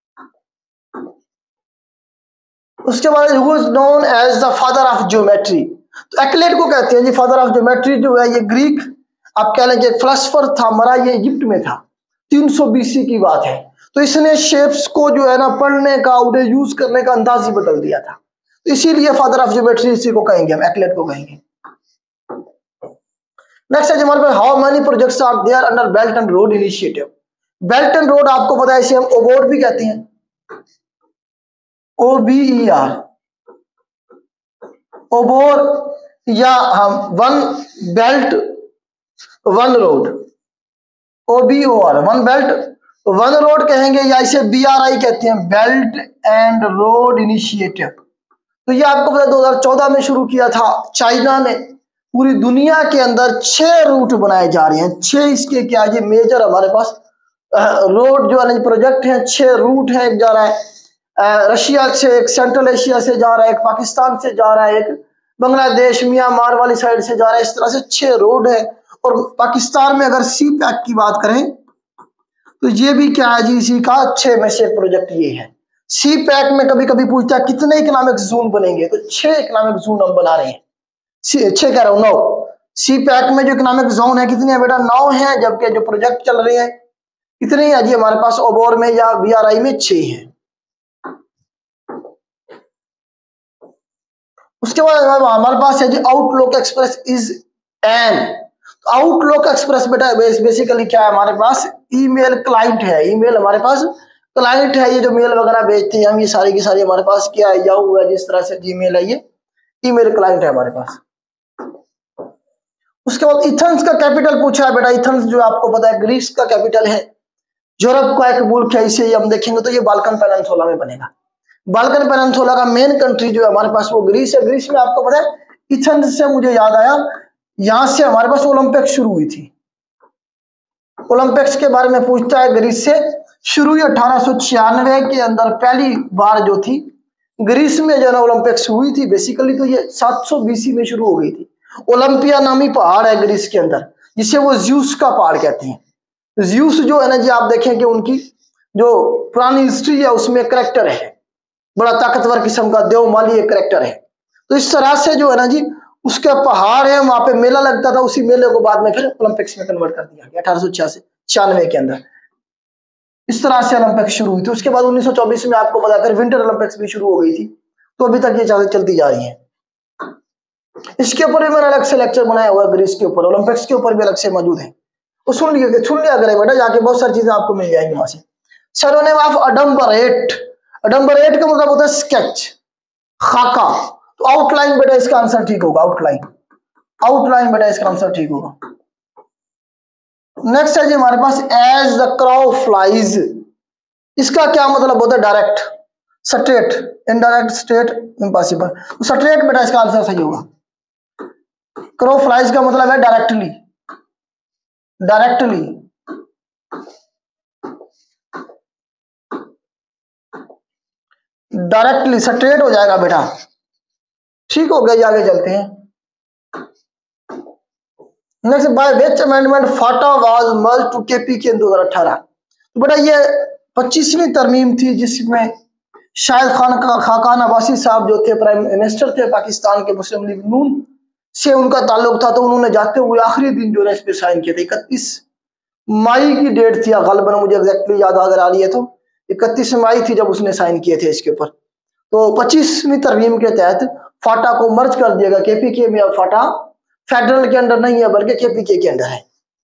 उसके बाद who is known as the father of geometry. तो एक्लेट को कहते हैं जी फादर ऑफ ज्योमेट्री। जो है ये ग्रीक, आप कह लेंगे फिलोसोफर था, मरा ये इजिप्ट में था, तीन सौ बीसी की बात है। तो इसने शेप्स को जो है ना पढ़ने का, उन्हें यूज करने का अंदाज ही बदल दिया था। तो इसीलिए फादर ऑफ ज्योमेट्री इसी को कहेंगे हम, एक्लेट को कहेंगे। नेक्स्ट है हमारे पास how many projects are there under Belt and Road Initiative. Belt and Road आपको पता है इसे हम ओबोर्ड भी कहते हैं, O B E R, OBOR, या हम one belt one road, O B O R, one belt one road कहेंगे, या इसे बी आर आई कहते हैं, बेल्ट एंड रोड इनिशिएटिव। तो ये आपको पता है दो हज़ार चौदह में शुरू किया था चाइना ने। पूरी दुनिया के अंदर छह रूट बनाए जा रहे हैं, छह इसके क्या है मेजर हमारे पास रोड जो है प्रोजेक्ट है, छह रूट है। एक जा रहा है रशिया से, एक सेंट्रल एशिया से जा रहा है, एक पाकिस्तान से जा रहा है, एक बांग्लादेश म्यांमार वाली साइड से जा रहा है। इस तरह से छह रोड है। और पाकिस्तान में अगर सी पैक की बात करें तो ये भी क्या है जी इसी का छह में से प्रोजेक्ट ये है। सी पैक में कभी कभी पूछता है कितने इकोनॉमिक जोन बनेंगे, तो छह इकोनॉमिक जोन हम बना रहे हैं। छह कह रहा हूं, नौ। सी पैक में जो इकोनॉमिक जोन है कितने है बेटा, नौ है, जबकि जो प्रोजेक्ट चल रहे हैं कितने हैं जी हमारे पास ओबोर में या बी आर आई में छह है। उसके बाद हमारे पास है जी Outlook Express is an. Outlook Express बेटा बेसिकली क्या है हमारे पास, ईमेल क्लाइंट है। ईमेल हमारे पास क्लाइंट है, ये जो मेल वगैरह भेजते हैं हम, ये सारी की सारी हमारे पास क्या है, याहू है, जिस तरह से जीमेल है, ये ईमेल क्लाइंट है हमारे पास। उसके बाद इथेंस का कैपिटल पूछा है बेटा। इथेंस जो आपको पता है ग्रीस का कैपिटल है, यूरोप का एक मुल्क है, इसे हम देखेंगे तो ये बाल्कन पेनिनसुला में बनेगा। बाल्कन पेनिनसुला का मेन कंट्री जो है हमारे पास वो ग्रीस है। ग्रीस में आपको पता है इथेंस से मुझे याद आया, यहां से हमारे पास ओलंपिक शुरू हुई थी। ओलंपिक्स के बारे में पूछता है, ग्रीस से शुरू हुई अठारह सौ छियानवे के अंदर पहली बार जो थी ग्रीस में जो है ओलंपिक्स हुई थी। बेसिकली तो ये सात सौ बीसी में शुरू हो गई थी। ओलंपिया नामी पहाड़ है ग्रीस के अंदर, जिसे वो ज्यूस का पहाड़ कहते हैं। ज्यूस जो है ना जी आप देखें कि उनकी जो पुरानी हिस्ट्री है उसमें करेक्टर है, बड़ा ताकतवर किस्म का देवमाली एक करेक्टर है। तो इस तरह से जो है ना जी उसके पहाड़ है, वहां पे मेला लगता था, उसी मेले को बाद में फिर ओलंपिक्स में कन्वर्ट कर दिया गया अठारह सौ छियासी छियानवे के अंदर। इस तरह से ओलंपिक्स शुरू हुई थी। उसके बाद उन्नीस सौ चौबीस में आपको बताकर विंटर ओलंपिक्स भी शुरू हो गई थी। तो अभी तक ये चलती जा रही है। इसके ऊपर भी मैंने अलग से लेक्चर बनाया हुआ है, ग्रीस के ऊपर, ओलंपिक्स के ऊपर भी अलग से मौजूद है। तो सुन लिया सुन लिया करें बेटा, जाके बहुत सारी चीजें आपको मिल जाएंगी वहां से। सरोनेम ऑफ अडम्बरेट। अडम्बरेट का मतलब होता है स्केच, खाका। तो आउटलाइन बेटा इसका आंसर ठीक होगा, आउटलाइन। आउटलाइन बेटा इसका आंसर ठीक होगा। नेक्स्ट है जी हमारे पास एज द क्राउ फ्लाइज। इसका क्या मतलब होता है, direct, straight, indirect, straight, impossible. तो स्ट्रेट बेटा इसका आंसर सही होगा। क्राउ फ्लाइज का मतलब है डायरेक्टली, डायरेक्टली। डायरेक्टली स्ट्रेट हो जाएगा बेटा, ठीक हो गया। आगे चलते हैं। Next, by which amendment FATA was merge to KPK in दो हज़ार अठारह। तो बेटा ये पच्चीसवीं तरमीम थी जिसमें शाहिद खान का खाकान अब्बासी साहब जो थे प्राइम मिनिस्टर थे पाकिस्तान के, मुस्लिम लीग नून से उनका ताल्लुक था। तो उन्होंने जाते हुए आखिरी दिन जो है इस पे साइन किए थे। इकतीस मई की डेट थी गलबन, मुझे एग्जैक्टली याद अगर आ रही है तो इकतीस मई थी जब उसने साइन किए थे इसके ऊपर। तो पच्चीसवीं तरमीम के तहत फाटा को मर्ज कर दिया गया केपीके में। अब फाटा फेडरल के अंडर नहीं है बल्कि केपीके के अंडर है।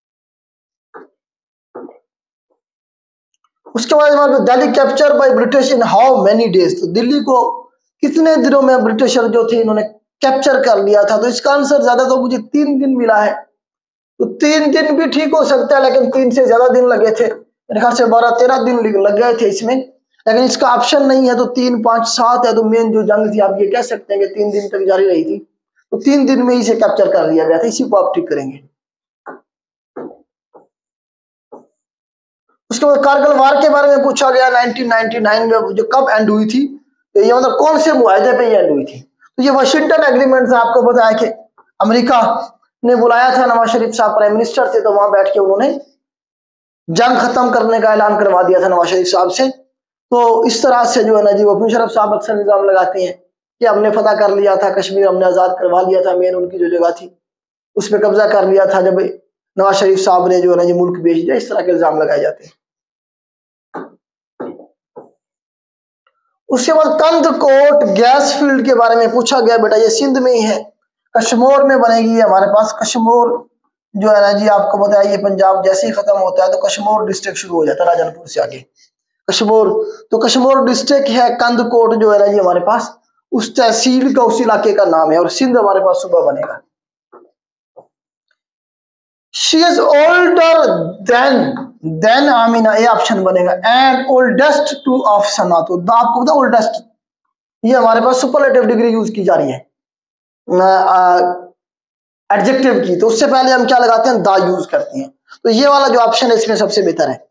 उसके बाद हमारे Delhi capture by British in how many days. तो दिल्ली को कितने दिनों में ब्रिटिशर जो थे इन्होंने कैप्चर कर लिया था। तो इसका आंसर ज्यादा तो मुझे तीन दिन मिला है। तो तीन दिन भी ठीक हो सकता है, लेकिन तीन से ज्यादा दिन लगे थे, मेरे ख्याल से बारह तेरह दिन लग गए थे इसमें। लेकिन इसका ऑप्शन नहीं है, तो तीन पांच सात है, तो मेन जो जंग थी आप ये कह सकते हैं कि तीन दिन तक जारी रही थी, तो तीन दिन में इसे कैप्चर कर लिया गया था। इसी को आप ठीक करेंगे। उसके बाद कारगिल वार के बारे में पूछा गया, नाइनटीन नाइनटी नाइन में जो कब एंड हुई थी, तो ये मतलब कौन से मुआहदे पे ये एंड हुई थी। तो ये वाशिंगटन एग्रीमेंट से आपको पता है कि अमेरिका ने बुलाया था, नवाज शरीफ साहब प्राइम मिनिस्टर थे, तो वहां बैठ के उन्होंने जंग खत्म करने का ऐलान करवा दिया था नवाज शरीफ साहब से। तो इस तरह से जो है ना जी वो मुशर्रफ साहब अक्सर निजाम लगाते हैं कि हमने फतह कर लिया था कश्मीर, हमने आजाद करवा लिया था, मेन उनकी जो जगह थी उस पर कब्जा कर लिया था जब नवाज शरीफ साहब ने जो है ना जी मुल्क बेच दिया। इस तरह के इल्जाम लगाए जाते हैं। उसके बाद कंदकोट गैस फील्ड के बारे में पूछा गया, बेटा ये सिंध में ही है, कश्मीर में बनेगी हमारे पास। कश्मीर जो है ना जी आपको पता है ये पंजाब जैसे ही खत्म होता है तो कश्मीर डिस्ट्रिक्ट शुरू हो जाता है, राजनपुर से आगे कश्मीर। तो कश्मीर डिस्ट्रिक्ट है, कंदकोट जो है ना जी हमारे पास उस तहसील का, उस इलाके का नाम है, और सिंध हमारे पास सुबह बनेगा। She is older than than Amina, ये ऑप्शन बनेगा। And oldest two of Sana, तो आपको पता ओल्डेस्ट ये हमारे पास सुपरलेटिव डिग्री यूज की जा रही है एडजेक्टिव की, तो उससे पहले हम क्या लगाते हैं, दा यूज करते हैं। तो ये वाला जो ऑप्शन है इसमें सबसे बेहतर है।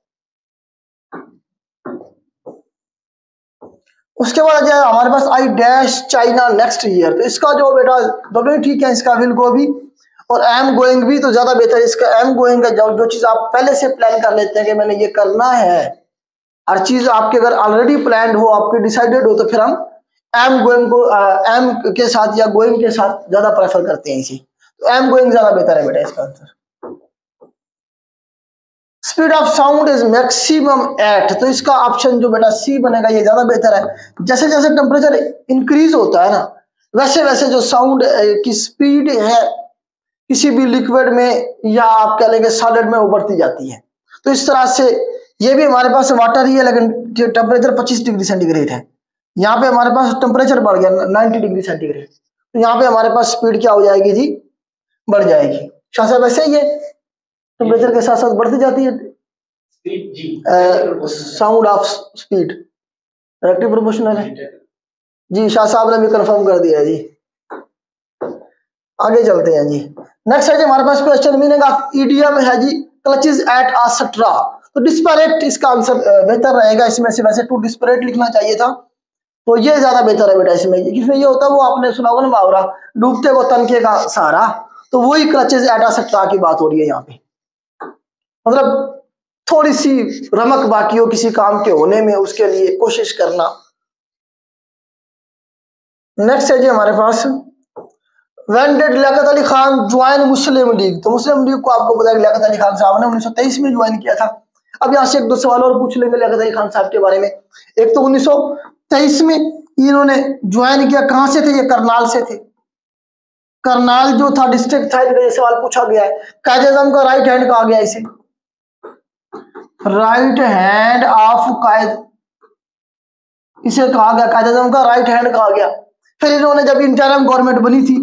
उसके बाद जो हमारे पास I dash China next year, तो इसका जो बेटा दोनों ही ठीक है, इसका विल गो भी और एम गोइंग भी तो ज्यादा बेहतर है। इसका एम गोइंग है जो, जो चीज आप पहले से प्लान कर लेते हैं कि मैंने ये करना है, हर चीज आपके अगर ऑलरेडी प्लान हो, आपके डिसाइडेड हो, तो फिर हम एम गोइंग को एम के साथ या गोइंग के साथ ज्यादा प्रेफर करते हैं इसे। तो एम गोइंग ज्यादा बेहतर है बेटा इसका answer. Speed of sound is maximum at, तो इसका ऑप्शन जो बेटा सी बनेगा, ये ज्यादा बेहतर है। जैसे जैसे टेम्परेचर इंक्रीज होता है ना, वैसे वैसे जो साउंड की स्पीड है किसी भी लिक्विड में या आप कह लेंगे सॉलिड में वो बढ़ती जाती है। तो इस तरह से ये भी हमारे पास वाटर ही है, लेकिन टेम्परेचर पच्चीस डिग्री सेंटीग्रेड है, यहाँ पे हमारे पास टेम्परेचर बढ़ गया नब्बे डिग्री सेंटीग्रेड, तो यहाँ पे हमारे पास स्पीड क्या हो जाएगी जी, बढ़ जाएगी। शाह साहब ऐसे ही है, टेम्परेचर के साथ साथ बढ़ती जाती है sound of speed, directly proportional है जी। शाह साहब ने भी कंफर्म कर दिया है जी। आगे चलते हैं जी। नेक्स्ट है जी हमारे पास क्वेश्चन, मीनिंग ऑफ ईडियम है जी क्लचेस एट अ स्ट्रा, तो डिस्पैरेट इसका आंसर बेहतर रहेगा इसमें से, वैसे टू डिस्पैरेट लिखना चाहिए था, तो ये ज्यादा बेहतर है बेटा इसमें। इसमें ये होता है वो आपने सुना होगा ना मुहावरा, डूबते को तनखे का सहारा, तो वही क्लचेस एट अ स्ट्रा की बात हो रही है यहाँ पे। मतलब थोड़ी सी रमक बाकी हो किसी काम के होने में, उसके लिए कोशिश करना। नेक्स्ट है जी हमारे पास, When did Liaquat Ali Khan join Muslim League, तो मुस्लिम लीग को आपको पता है लियाकत अली खान साहब ने उन्नीस सौ तेईस में ज्वाइन किया था। अब यहाँ से एक दो सवाल और पूछ लेंगे लियाकत अली खान साहब के बारे में। एक तो उन्नीस सौ तेईस में इन्होंने ज्वाइन किया, कहां से थे, ये करनाल से थे। करनाल जो था डिस्ट्रिक्ट था, इनका ये सवाल पूछा गया है। कायदे आज़म का राइट हैंड कहा गया इसे, राइट हैंड ऑफ कायद, इसे कहा गया कायदे आज़म का राइट हैंड कहा गया। फिर इन्होंने जब इंटरिम गवर्नमेंट बनी थी,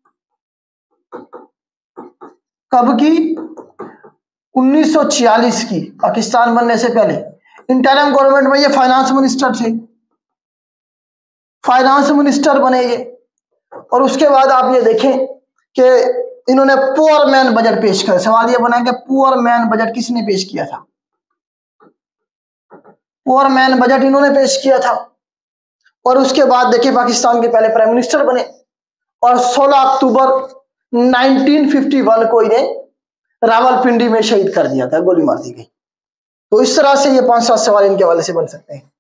कब की, उन्नीस सौ छियालीस की, पाकिस्तान बनने से पहले इंटरिम गवर्नमेंट में ये फाइनेंस मिनिस्टर थे, फाइनेंस मिनिस्टर बने ये। और उसके बाद आप ये देखें कि इन्होंने पुअर मैन बजट पेश किया। सवाल ये बना कि पुअर मैन बजट किसने पेश किया था, पुअर मैन बजट इन्होंने पेश किया था। और उसके बाद देखिए पाकिस्तान के पहले प्राइम मिनिस्टर बने, और सोलह अक्टूबर उन्नीस सौ इक्यावन को इन्हें रावलपिंडी में शहीद कर दिया था, गोली मार दी गई। तो इस तरह से ये पांच सात सवाल इनके हवाले से बन सकते हैं।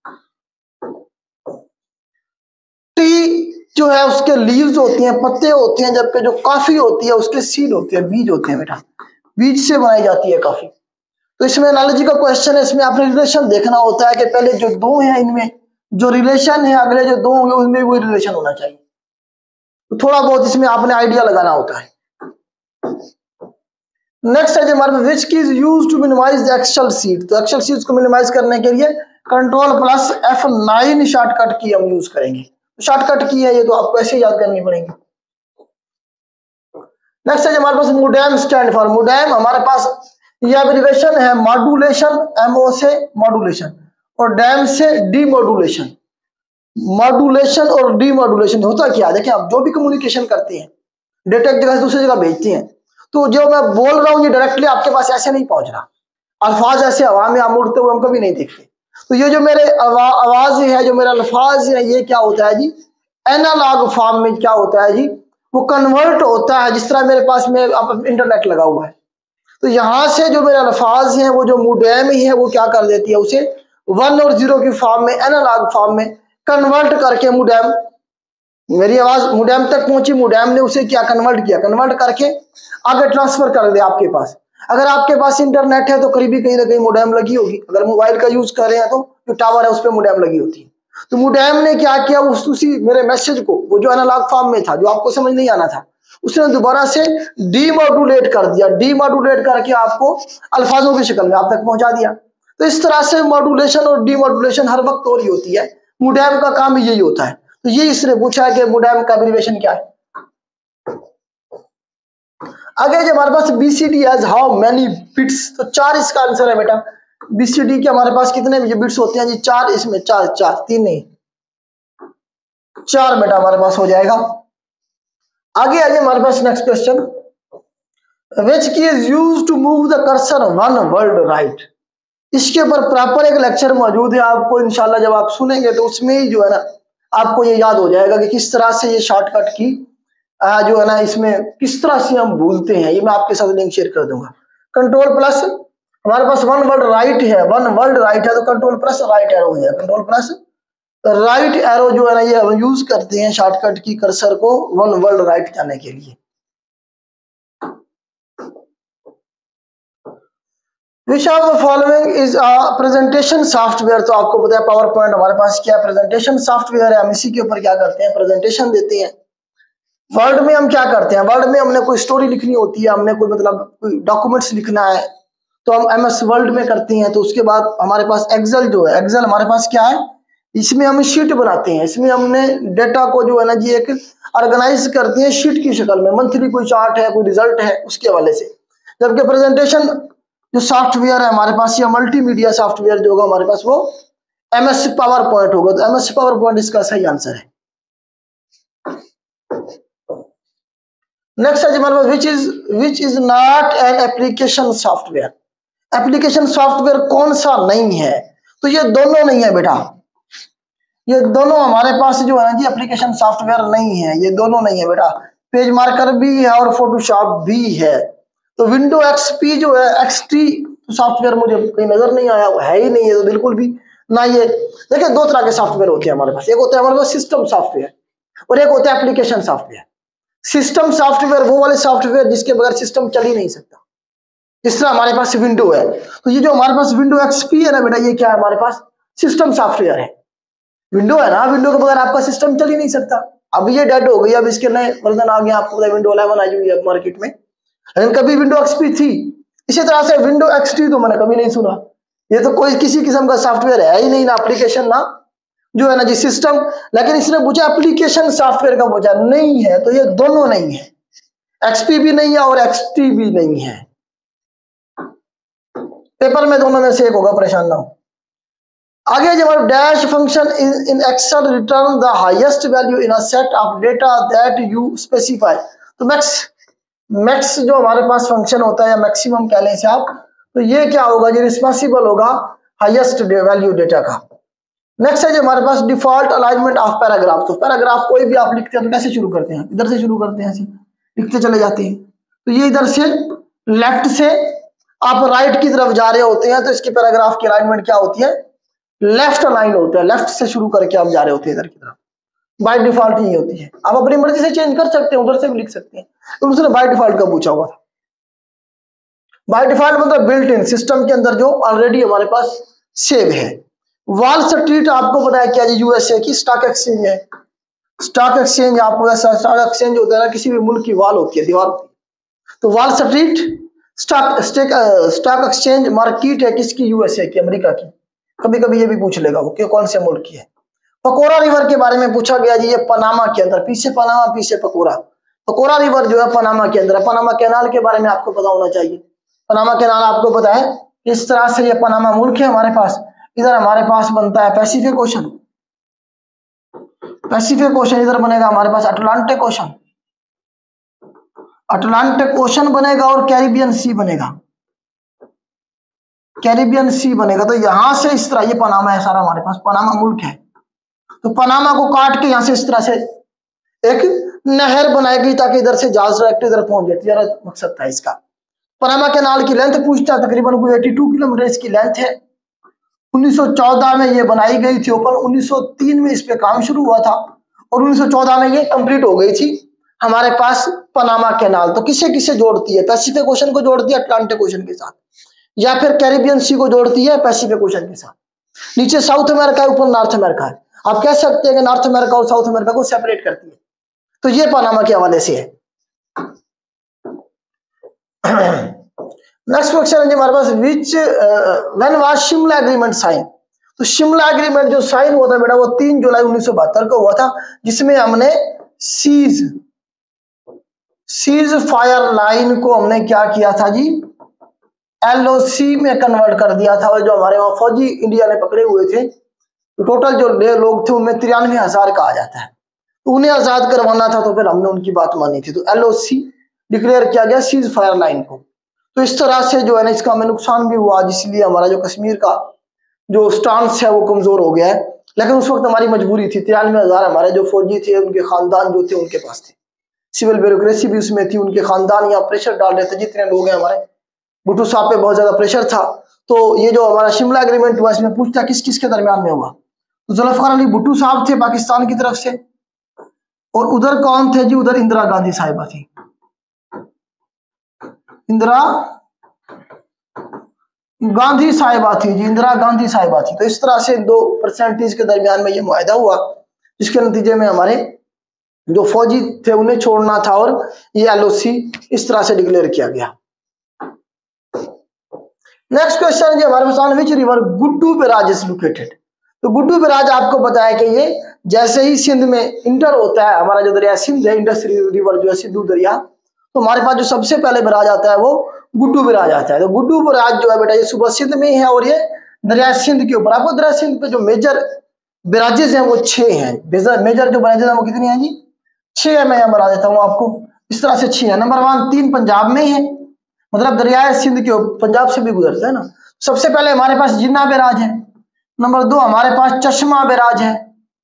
टी जो है उसके लीव्स होती हैं, पत्ते होते हैं, जबकि जो कॉफी होती है उसके सीड होते हैं, बीज होते हैं बेटा, बीज से बनाई जाती है कॉफी। तो इसमें एनालॉजी का क्वेश्चन है, इसमें आपने रिलेशन देखना होता है कि पहले जो दो हैं इनमें जो रिलेशन है, अगले जो दो होंगे उनमें वही रिलेशन होना चाहिए। तो थोड़ा बहुत इसमें आपने आइडिया लगाना होता है। नेक्स्ट है हमारे which key is used to minimize the Excel sheet, तो एक्सेल शीट्स को मिनिमाइज करने के लिए control plus F nine shortcut की हम यूज करेंगे। शॉर्टकट की है ये, तो आपको ऐसे याद करनी पड़ेगी। नेक्स्ट है हमारे पास मोडेम स्टैंड फॉर, मोडेम हमारे पास ये एब्रिविएशन है मॉड्यूलेशन, एमओ से मॉड्यूलेशन, और डैम से डीमॉड्यूलेशन। मॉड्यूलेशन और डीमॉड्यूलेशन होता क्या है, देखिए आप जो भी कम्युनिकेशन करते हैं डेटा एक जगह से दूसरी जगह भेजते हैं, तो जो मैं बोल रहा हूँ ये डायरेक्टली आपके पास ऐसे नहीं पहुंच रहा, अल्फाज ऐसे हवा में आप उड़ते हुए हम कभी नहीं देखते। तो ये जो मेरे आवा, आवाज है, जो मेरा अल्फाज है, ये क्या होता है जी, एनालॉग फॉर्म में क्या होता है जी, वो कन्वर्ट होता है। जिस तरह मेरे पास में इंटरनेट लगा हुआ है, तो यहां से जो मेरे अल्फाज हैं वो जो मोडेम ही है वो क्या कर देती है, उसे वन और जीरो की फॉर्म में, एनालॉग फॉर्म में कन्वर्ट करके मोडेम, मेरी आवाज मोडेम तक पहुंची, मोडेम ने उसे क्या कन्वर्ट किया, कन्वर्ट करके आगे ट्रांसफर कर दिया आपके पास। अगर आपके पास इंटरनेट है तो करीबी कहीं ना कहीं मोडेम लगी होगी, अगर मोबाइल का यूज कर रहे हैं तो जो टावर है उस पर मोडेम लगी होती है। तो मोडेम ने क्या किया, उस उसी मेरे मैसेज को, वो जो एनालॉग फॉर्म में था जो आपको समझ नहीं आना था, उसने दोबारा से डीमॉड्यूलेट कर दिया, डीमॉड्यूलेट करके आपको अल्फाजों की शक्ल में आप तक पहुंचा दिया। तो इस तरह से मॉड्यूलेशन और डीमॉड्यूलेशन हर वक्त हो रही होती है, मोडेम का काम यही होता है। तो ये इसने पूछा है कि मोडेम का एब्रिविएशन क्या है। आगे जो हमारे पास BCD has how many bits, तो चार इसका आंसर है बेटा। बीसीडी के हमारे पास कितने बिट्स होते हैं जी, चार, इसमें चार, चार तीन नहीं चार बेटा हमारे पास हो जाएगा। आगे आइए हमारे पास next question, which key is used to move the cursor one word right. इसके ऊपर प्रॉपर एक लेक्चर मौजूद है, आपको इंशाल्लाह जब आप सुनेंगे तो उसमें ही जो है ना आपको ये याद हो जाएगा कि किस तरह से ये शॉर्टकट की आ, जो है ना इसमें किस तरह से हम भूलते हैं। ये मैं आपके साथ लिंक शेयर कर दूंगा। कंट्रोल प्लस हमारे पास वन वर्ड राइट है, वन वर्ड राइट है तो कंट्रोल प्लस राइट एरो हो जाएगा। कंट्रोल प्लस राइट एरो जो है ना ये हम यूज करते हैं शॉर्टकट की कर्सर को वन वर्ड राइट जाने के लिए। Which of the following is a presentation software. तो आपको पता है पावर पॉइंट हमारे पास क्या प्रेजेंटेशन सॉफ्टवेयर है, हम इसी के ऊपर क्या करते हैं, प्रेजेंटेशन देते हैं। वर्ड में हम क्या करते हैं, वर्ड में हमने कोई स्टोरी लिखनी होती है, हमने कोई मतलब कोई डॉक्यूमेंट्स लिखना है तो हम एम एस वर्ड में करते हैं। तो उसके बाद हमारे पास एक्सेल जो है, एक्सेल हमारे पास क्या है, इसमें हम शीट बनाते हैं, इसमें हमने डेटा को जो है ना जी एक ऑर्गेनाइज करते हैं शीट की शक्ल में, मंथली कोई चार्ट है, कोई रिजल्ट है, उसके हवाले से। जबकि प्रेजेंटेशन जो सॉफ्टवेयर है हमारे पास, या मल्टीमीडिया सॉफ्टवेयर जो होगा हमारे पास वो एम एस पावर पॉइंट होगा। तो एम एस पावर पॉइंट इसका सही आंसर है। नेक्स्ट है हमारे पास which is which is not an application software. Application software कौन सा नहीं है, तो ये दोनों नहीं है बेटा, ये दोनों हमारे पास जो है ना जी एप्लीकेशन सॉफ्टवेयर नहीं है, ये दोनों नहीं है बेटा। पेज मार्कर भी है और फोटोशॉप भी है। तो विंडो एक्सपी जो है, एक्सटी सॉफ्टवेयर मुझे कहीं नजर नहीं आया, वो है ही नहीं है तो बिल्कुल भी ना। ये देखिए दो तरह के सॉफ्टवेयर होते हैं हमारे पास, एक होता है हमारे पास सिस्टम सॉफ्टवेयर और एक होता है एप्लीकेशन सॉफ्टवेयर। सिस्टम सॉफ्टवेयर वो वाले सॉफ्टवेयर जिसके बगैर सिस्टम चल ही नहीं सकता, इस तरह हमारे पास विंडो है। तो ये जो हमारे पास विंडो एक्सपी है ना बेटा, ये क्या है हमारे पास सिस्टम सॉफ्टवेयर है। विंडो है ना, विंडो के बगैर आपका सिस्टम चल ही नहीं सकता। अब ये डेड हो गई, अब इसके नए वर्जन आ गए, आपको पता है विंडो इलेवन आई हुई है मार्केट में, लेकिन कभी विंडो एक्सपी थी। इसी तरह से विंडो एक्सटी तो मैंने कभी नहीं सुना, ये तो कोई किसी किस्म का सॉफ्टवेयर है ही नहीं, ना एप्लीकेशन ना जो है ना जी सिस्टम। लेकिन इसने पूछा एप्लीकेशन सॉफ्टवेयर का पूछा, नहीं है, तो ये दोनों नहीं है, एक्सपी भी नहीं है और एक्सटी भी नहीं है। पेपर में दोनों में से एक होगा, परेशान ना हो। आगे जब dash function in Excel return the highest value in a set of data that you specify. तो मैक्स मैक्स जो हमारे पास फंक्शन होता है या मैक्सिमम कह लें इसे आप, तो ये क्या होगा, ये रिस्पॉन्सिबल होगा हाईएस्ट वैल्यू डेटा का। नेक्स्ट है जो हमारे पास डिफॉल्ट अलाइनमेंट ऑफ पैराग्राफ। तो पैराग्राफ कोई भी आप लिखते हैं तो कैसे शुरू करते हैं, इधर से शुरू करते हैं, ऐसे लिखते चले जाते हैं। तो ये इधर से लेफ्ट से आप राइट की तरफ जा रहे होते हैं तो इसकी पैराग्राफ की अलाइनमेंट क्या होती है, लेफ्ट अलाइन होता है, लेफ्ट से शुरू करके आप जा रहे होते हैं इधर की तरफ। बाय डिफॉल्ट यही होती है, आप अपनी मर्जी से चेंज कर सकते हैं, उधर से भी लिख सकते हैं, तो उसने बाय डिफॉल्ट का पूछा हुआ था। बाय डिफॉल्ट मतलब बिल्ट इन सिस्टम के अंदर जो ऑलरेडी हमारे पास सेव है। वॉल स्ट्रीट आपको पता है क्या जी, यूएसए की स्टॉक एक्सचेंज है। स्टॉक एक्सचेंज आपको ऐसा स्टॉक एक्सचेंज होता है ना, किसी भी मुल्क की वॉल होती है, दीवार होती है। तो Wall Street stock stock exchange market है किसकी, यूएसए की, अमेरिका की। कभी कभी ये भी पूछ लेगा वो कि कौन से मुल्क की है। पकोरा रिवर के बारे में पूछा गया जी, ये पनामा के अंदर, पीछे पनामा पीछे पकोरा। पकोरा रिवर जो है पनामा के अंदर। पनामा कैनाल के बारे में आपको पता होना चाहिए। पनामा कैनाल आपको पता है, इस तरह से ये पनामा मुल्क है हमारे पास, इधर हमारे पास बनता है पैसिफिक ओशन, पैसिफिक ओशन इधर बनेगा हमारे पास अटलांटिक ओशन, अटलांटिक ओशन बनेगा और कैरिबियन सी बनेगा, कैरिबियन सी बनेगा। तो यहां से इस तरह, ये पनामा है सारा हमारे पास, पनामा मुल्क है, तो पनामा को काट के यहां से इस तरह से एक नहर बनाई गई ताकि इधर से जहाज डायरेक्ट इधर पहुंच जाती है, मकसद था इसका। पनामा कैनाल की लेंथ पूछता है तकरीबन कोई बयासी किलोमीटर इसकी लेंथ है। उन्नीस सौ चौदह में ये बनाई गई थी ओपन, उन्नीस सौ तीन में इस पे काम शुरू हुआ था और उन्नीस सौ चौदह में ये कंप्लीट हो गई थी हमारे पास पनामा कैनाल। तो किसे किसे जोड़ती है? पैसिफिक ओशन को जोड़ती है अटलांटिक ओशन के साथ, या फिर कैरिबियन सी को जोड़ती है पैसिफिक ओशन के साथ। नीचे साउथ अमेरिका है, ऊपर नॉर्थ अमेरिका है। आप कह सकते हैं कि नॉर्थ अमेरिका और साउथ अमेरिका को सेपरेट करती है, तो ये पनामा के हवाले से है। नेक्स्ट क्वेश्चन है हमारे पास, which when was Shimla agreement sign. तो शिमला एग्रीमेंट जो साइन हुआ था बेटा वो तीन जुलाई उन्नीस सौ बहत्तर को हुआ था, जिसमें हमने सीज सीज फायर लाइन को हमने क्या किया था जी, एलओसी में कन्वर्ट कर दिया था। और जो हमारे वहां फौजी इंडिया ने पकड़े हुए थे, तो टोटल जो लोग थे उनमें तिरानवे हजार का आ जाता है, तो उन्हें आजाद करवाना था, तो फिर हमने उनकी बात मानी थी, तो एलओसी डिक्लेयर किया गया सीज फायर लाइन को। तो इस तरह से जो है ना इसका हमें नुकसान भी हुआ, जिसलिए हमारा जो कश्मीर का जो स्टांस है वो कमजोर हो गया है। लेकिन उस वक्त हमारी मजबूरी थी, तिरानवे हजार हमारे जो फौजी थे उनके खानदान जो थे उनके पास थे, सिविल ब्यूरोक्रेसी भी उसमें थी, उनके खानदान यहाँ प्रेशर डाल रहे थे, जितने लोग हैं हमारे, भुट्टो साहब पे बहुत ज्यादा प्रेशर था। तो ये जो हमारा शिमला एग्रीमेंट हुआ इसमें पूछता किस किस के दरमियान में हुआ, तो जुल्फिकार अली भुट्टो साहब थे पाकिस्तान की तरफ से, और उधर कौन थे जी, उधर इंदिरा गांधी साहिबा थी, इंदिरा गांधी साहिबा थी जी, इंदिरा गांधी साहिबा थी। तो इस तरह से दो परसेंटेज के दरमियान में ये मुआहदा हुआ, जिसके नतीजे में हमारे जो फौजी थे उन्हें छोड़ना था और ये एलओसी इस तरह से डिक्लेयर किया गया। नेक्स्ट क्वेश्चन है जी हमारे पास, on which river Guddu barrage is located. तो गुड्डू बैराज आपको बताया कि ये जैसे ही सिंध में इंटर होता है, हमारा जो दरिया सिंध है, इंडस रिवर जो है सिंधु दरिया, तो हमारे पास जो सबसे पहले बैराज आता है वो गुड्डू बैराज आता है। तो गुड्डू बैराज जो है बेटा ये सुबह सिंध में है और ये दरिया सिंध के ऊपर। आपको दरिया सिंध पे जो मेजर बैराजेस हैं वो छह हैं, मेजर जो बैराजेस हैं वो कितनी है जी, छह है। मैं यहाँ बता देता हूँ आपको, इस तरह से छह है। नंबर वन, तीन पंजाब में है, मतलब दरिया सिंध के पंजाब से भी गुजरता है ना। सबसे पहले हमारे पास जिन्ना बैराज है, नंबर दो हमारे पास चश्मा बैराज है,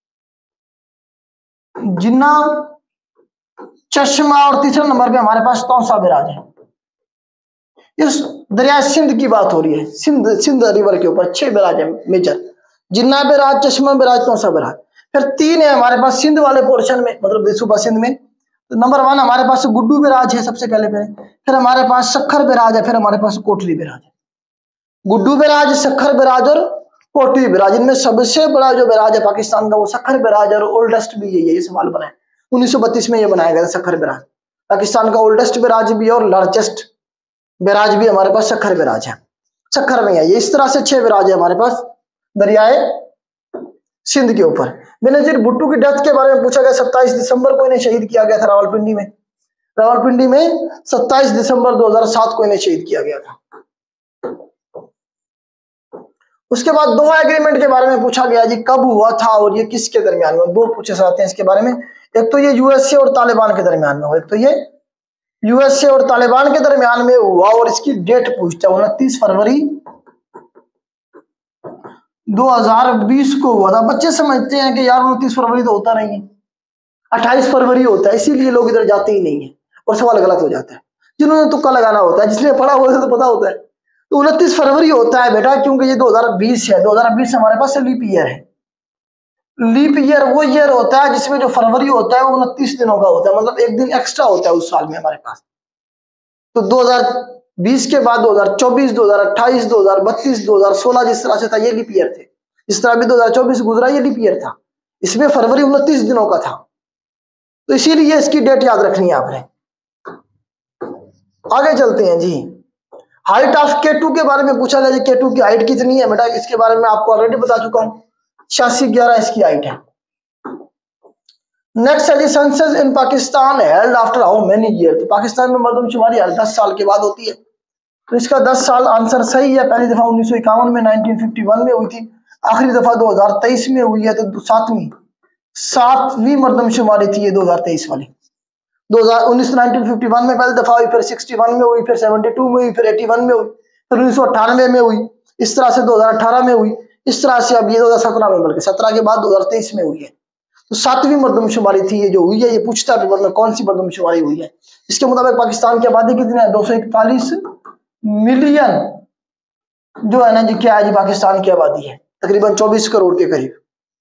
जिन्ना चश्मा, और तीसरे नंबर पे हमारे पास तौसा बैराज है। इस दरिया सिंध की बात हो रही है, सिंध सिंध रिवर के ऊपर छह बैराज है major, Jinnah barrage, Chashma barrage, Taunsa barrage. फिर तीन है हमारे पास सिंध वाले पोर्शन में, मतलब सूबा सिंध में। तो नंबर वन हमारे पास गुड्डू बैराज है सबसे पहले पे, फिर हमारे पास सखर बैराज है, फिर हमारे पास कोटली बैराज है। गुड्डू बैराज, सखर बैराज और कोटली बैराज, इनमें सबसे बड़ा जो बैराज है पाकिस्तान का वो सखर बैराज, और ओल्डेस्ट भी यही है। ये सवाल बना है उन्नीस सौ बत्तीस में ये बनाया गया सखर बैराज, पाकिस्तान का ओल्डेस्ट बैराज भी है और लार्जेस्ट बैराज भी हमारे पास सखर बैराज है, सखर में है ये। इस तरह से छह बैराज है हमारे पास दरियाए सिंध के ऊपर। बेनजीर भुट्टो की डेथ के बारे में पूछा गया, सत्ताईस दिसंबर को इन्हें शहीद किया गया था रावलपिंडी में, रावलपिंडी में सत्ताईस दिसंबर दो हज़ार सात को इन्हें शहीद किया गया था। उसके बाद दो एग्रीमेंट के बारे में पूछा गया जी, कब हुआ था और ये किसके दरमियान में, दो पूछे जाते हैं इसके बारे में। एक तो ये यूएसए और तालिबान के दरमियान में हुआ, एक तो ये यूएसए और तालिबान के दरमियान में हुआ, और इसकी डेट पूछता है उनतीस फरवरी दो हज़ार बीस को हुआ था। बच्चे समझते हैं कि यार उनतीस फरवरी तो होता नहीं है, अट्ठाईस फरवरी होता है, इसीलिए लोग इधर जाते ही नहीं है और सवाल गलत हो जाता है। जिन्होंने तुक्का लगाना होता है, जिसने पढ़ा होता है तो पता होता है, तो उनतीस फरवरी होता है बेटा, क्योंकि ये दो हज़ार बीस है। दो हज़ार बीस हमारे पास लीप ईयर है। लीप ईयर वो ईयर होता है जिसमें जो फरवरी होता है वो उनतीस दिनों का होता है, मतलब एक दिन एक्स्ट्रा होता है उस साल में हमारे पास। तो दो हज़ार बीस के बाद दो हज़ार चौबीस, दो हज़ार अट्ठाईस, दो हज़ार बत्तीस, दो हज़ार सोलह जिस तरह से था ये लीप ईयर थे। इस तरह भी दो हज़ार चौबीस गुजरा ये लीप ईयर था, इसमें फरवरी उनतीस दिनों का था, तो इसीलिए इसकी डेट याद रखनी है आपने। आगे चलते हैं जी, हाइट ऑफ के टू के बारे में पूछा गया, के टू की हाइट कितनी है बेटा, इसके बारे में आपको ऑलरेडी बता चुका हूं, छियासी ग्यारह इसकी हाइट है। नेक्स्ट है जी, census in Pakistan held after how many year. तो पाकिस्तान में मर्दमशुमारी हर दस साल के बाद होती है, तो इसका दस साल आंसर सही है। पहली दफा उन्नीस सौ इक्यावन में नाइनटीन फिफ्टी वन में हुई थी, आखिरी दफा दो हजार तेईस में हुई है, तो सातवीं सातवीं मर्दमशुमारी थी ये दो हजार तेईस वाली। दो हजार उन्नीस नाइनटीन फिफ्टी वन में पहली दफा हुई, फिर सिक्सटी वन में हुई, फिर सेवेंटी टू में हुई, फिर एटी वन में हुई, फिर उन्नीस सौ अट्ठानवे में हुई, इस तरह से दो हजार अठारह में हुई, इस तरह से अब ये दो हजार सत्रह में, बल्कि सत्रह के बाद दो हजार तेईस में हुई है। तो सातवीं मर्दमशुमारी थी ये जो हुई है। ये पूछता है पेपर में कौन सी मर्दमशुमारी हुई है। इसके मुताबिक पाकिस्तान की आबादी कितनी है? दो सौ इकतालीस मिलियन जो है ना जी क्या है जी पाकिस्तान की आबादी है, तकरीबन चौबीस करोड़ के करीब।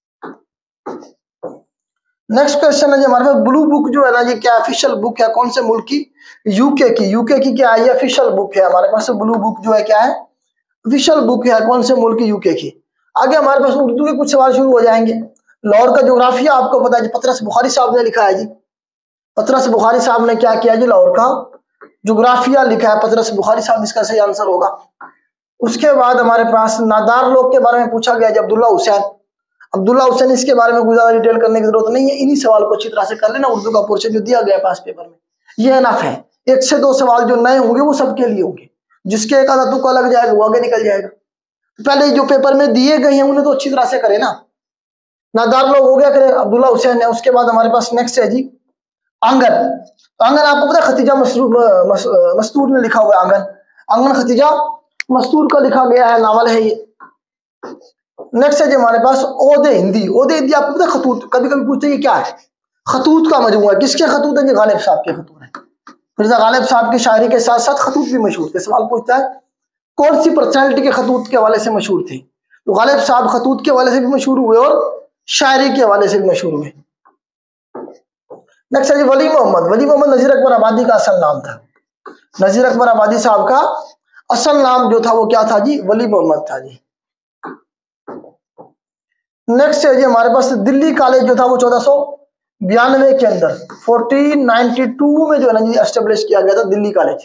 नेक्स्ट क्वेश्चन है जी हमारे पास, ब्लू बुक जो है ना जी क्या ऑफिशियल बुक है कौन से मुल्क की? यूके की। यूके की क्या है? ये ऑफिशियल बुक है हमारे पास। ब्लू बुक जो है क्या है? ऑफिशियल बुक है कौन से मुल्क की? यूके की। आगे हमारे पास उर्दू के कुछ सवाल शुरू हो जाएंगे। लाहौर का जोग्राफिया आपको पता है जी, पतरस बुखारी साहब ने लिखा है जी। पतरस बुखारी साहब ने क्या किया जी? लाहौर का जोग्राफिया लिखा है पतरस बुखारी साहब, इसका सही आंसर होगा। उसके बाद हमारे पास नादार लोग के बारे में पूछा गया जी, अब्दुल्ला हुसैन। अब्दुल्ला हुसैन इसके बारे में ज्यादा डिटेल करने की जरूरत नहीं है, इन्हीं सवाल को अच्छी तरह से कर लेना। उर्दू का पोर्शन जो दिया गया पास पेपर में ये एनफ है। एक से दो सवाल जो नए होंगे वो सबके लिए होंगे, जिसके एक आधा तुक्का लग जाएगा वो आगे निकल जाएगा। पहले जो पेपर में दिए गए हैं उन्हें तो अच्छी तरह से करे ना। नादार लोग हो गया करे, अब्दुल्ला हुसैन है। उसके बाद हमारे पास नेक्स्ट है जी आंगन। आंगन आपको पता है खतीजा मस्तूर मस, मस्तूर ने लिखा हुआ है आंगन। आंगन खतीजा मस्तूर का लिखा गया है नावल है ये। नेक्स्ट है जी हमारे पास ओदे हिंदी। ओदे हिंदी आपको पता है खतूत, कभी कभी पूछते हैं ये क्या है? खतूत का मजमूआ है। किसके खतूत है? गालिब साहब के खतूत है। मिर्जा गालिब साहब की शायरी के साथ साथ खतूत भी मशहूर थे। सवाल पूछता है कौन सी पर्सनैलिटी के खतूत के हवाले से मशहूर थे? तो गालिब साहब खतूत के हवाले से भी मशहूर हुए और शायरी के हवाले से भी मशहूर हुए। नेक्स्ट है जी वली मोहम्मद। वली मोहम्मद नजीर अकबर आबादी का असल नाम था। नजीर अकबर आबादी साहब का असल नाम जो था वो क्या था जी? वली मोहम्मद था जी। नेक्स्ट है जी हमारे पास दिल्ली कॉलेज जो था वो चौदह सौ बयानवे के अंदर फोर्टीन नाइनटी टू में जो है ना जी एस्टेब्लिश किया गया था Delhi college.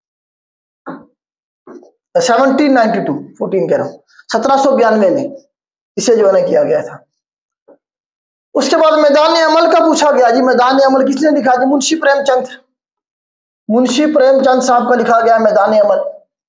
Seventeen ninety two fourteen कह रहा हूं सत्रह सौ बयानवे में इसे जो है ना किया गया था। उसके बाद मैदान अमल का पूछा गया जी। मैदान अमल किसने लिखा जी? मुंशी प्रेमचंद। मुंशी प्रेमचंद साहब का लिखा गया मैदान अमल।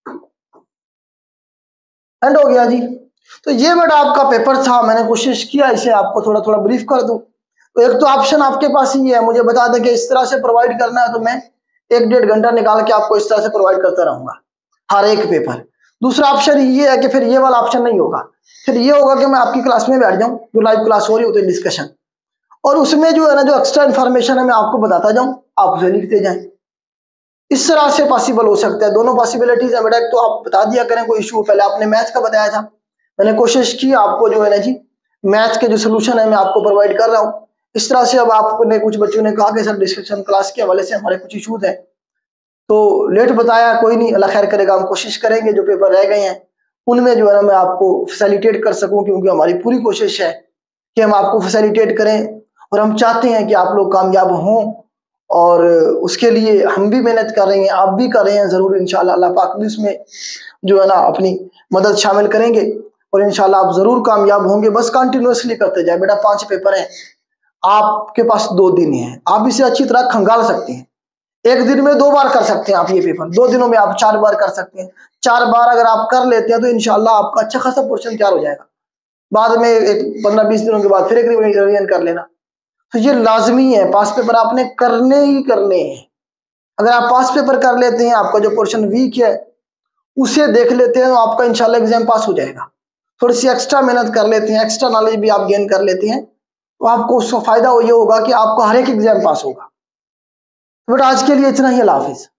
एंड हो गया जी। तो ये बेटा आपका पेपर था। मैंने कोशिश किया इसे आपको थोड़ा थोड़ा ब्रीफ कर दूं। तो एक तो ऑप्शन आपके पास ही है, मुझे बता दें कि इस तरह से प्रोवाइड करना है तो मैं एक डेढ़ घंटा निकाल के आपको इस तरह से प्रोवाइड करता रहूंगा हर एक पेपर। दूसरा ऑप्शन ये है कि फिर ये वाला ऑप्शन नहीं होगा, फिर ये होगा कि मैं आपकी क्लास में बैठ जाऊं, जो लाइव क्लास हो रही होती है डिस्कशन, और उसमें जो है ना जो एक्स्ट्रा इन्फॉर्मेशन है मैं आपको बताता जाऊं, आप उसे लिखते जाएं। इस तरह से पॉसिबल हो सकता है। दोनों पॉसिबिलिटीज है बेटा। एक तो आप बता दिया करें कोई इशू। पहले आपने मैथ्स का बताया था, मैंने कोशिश की आपको जो है ना जी मैथ्स के जो सोल्यूशन है मैं आपको प्रोवाइड कर रहा हूँ। इस तरह से अब आपने कुछ बच्चों ने कहा कि सर डिस्कशन क्लास के हवाले से हमारे कुछ इशूज हैं, तो लेट बताया, कोई नहीं, अल्लाह खैर करेगा। हम कोशिश करेंगे जो पेपर रह गए हैं उनमें जो है ना मैं आपको फैसिलिटेट कर सकूं, क्योंकि हमारी पूरी कोशिश है कि हम आपको फैसिलिटेट करें और हम चाहते हैं कि आप लोग कामयाब हों, और उसके लिए हम भी मेहनत कर रहे हैं, आप भी कर रहे हैं। जरूर इंशाल्लाह अल्लाह पाक भी उसमें जो है ना अपनी मदद शामिल करेंगे और इंशाल्लाह आप जरूर कामयाब होंगे। बस कंटिन्यूअसली करते जाए बेटा। पांच पेपर हैं, आपके पास दो दिन है, आप इसे अच्छी तरह खंगाल सकते हैं। एक दिन में दो बार कर सकते हैं आप ये पेपर, दो दिनों में आप चार बार कर सकते हैं। चार बार अगर आप कर लेते हैं तो इंशाल्लाह आपका अच्छा खासा पोर्शन तैयार हो जाएगा। बाद में एक पंद्रह बीस दिनों के बाद फिर एक रिवीजन कर लेना। तो ये लाजमी है, पास पेपर आपने करने ही करने हैं। अगर आप पास पेपर कर लेते हैं, आपका जो पोर्शन वीक है उसे देख लेते हैं, तो आपका इंशाल्लाह एग्जाम पास हो जाएगा। थोड़ी सी एक्स्ट्रा मेहनत कर लेते हैं, एक्स्ट्रा नॉलेज भी आप गेन कर लेते हैं, तो आपको उसका फायदा ये होगा कि आपका हर एक एग्जाम पास होगा। बट आज के लिए इतना ही, अल्लाह हाफिज।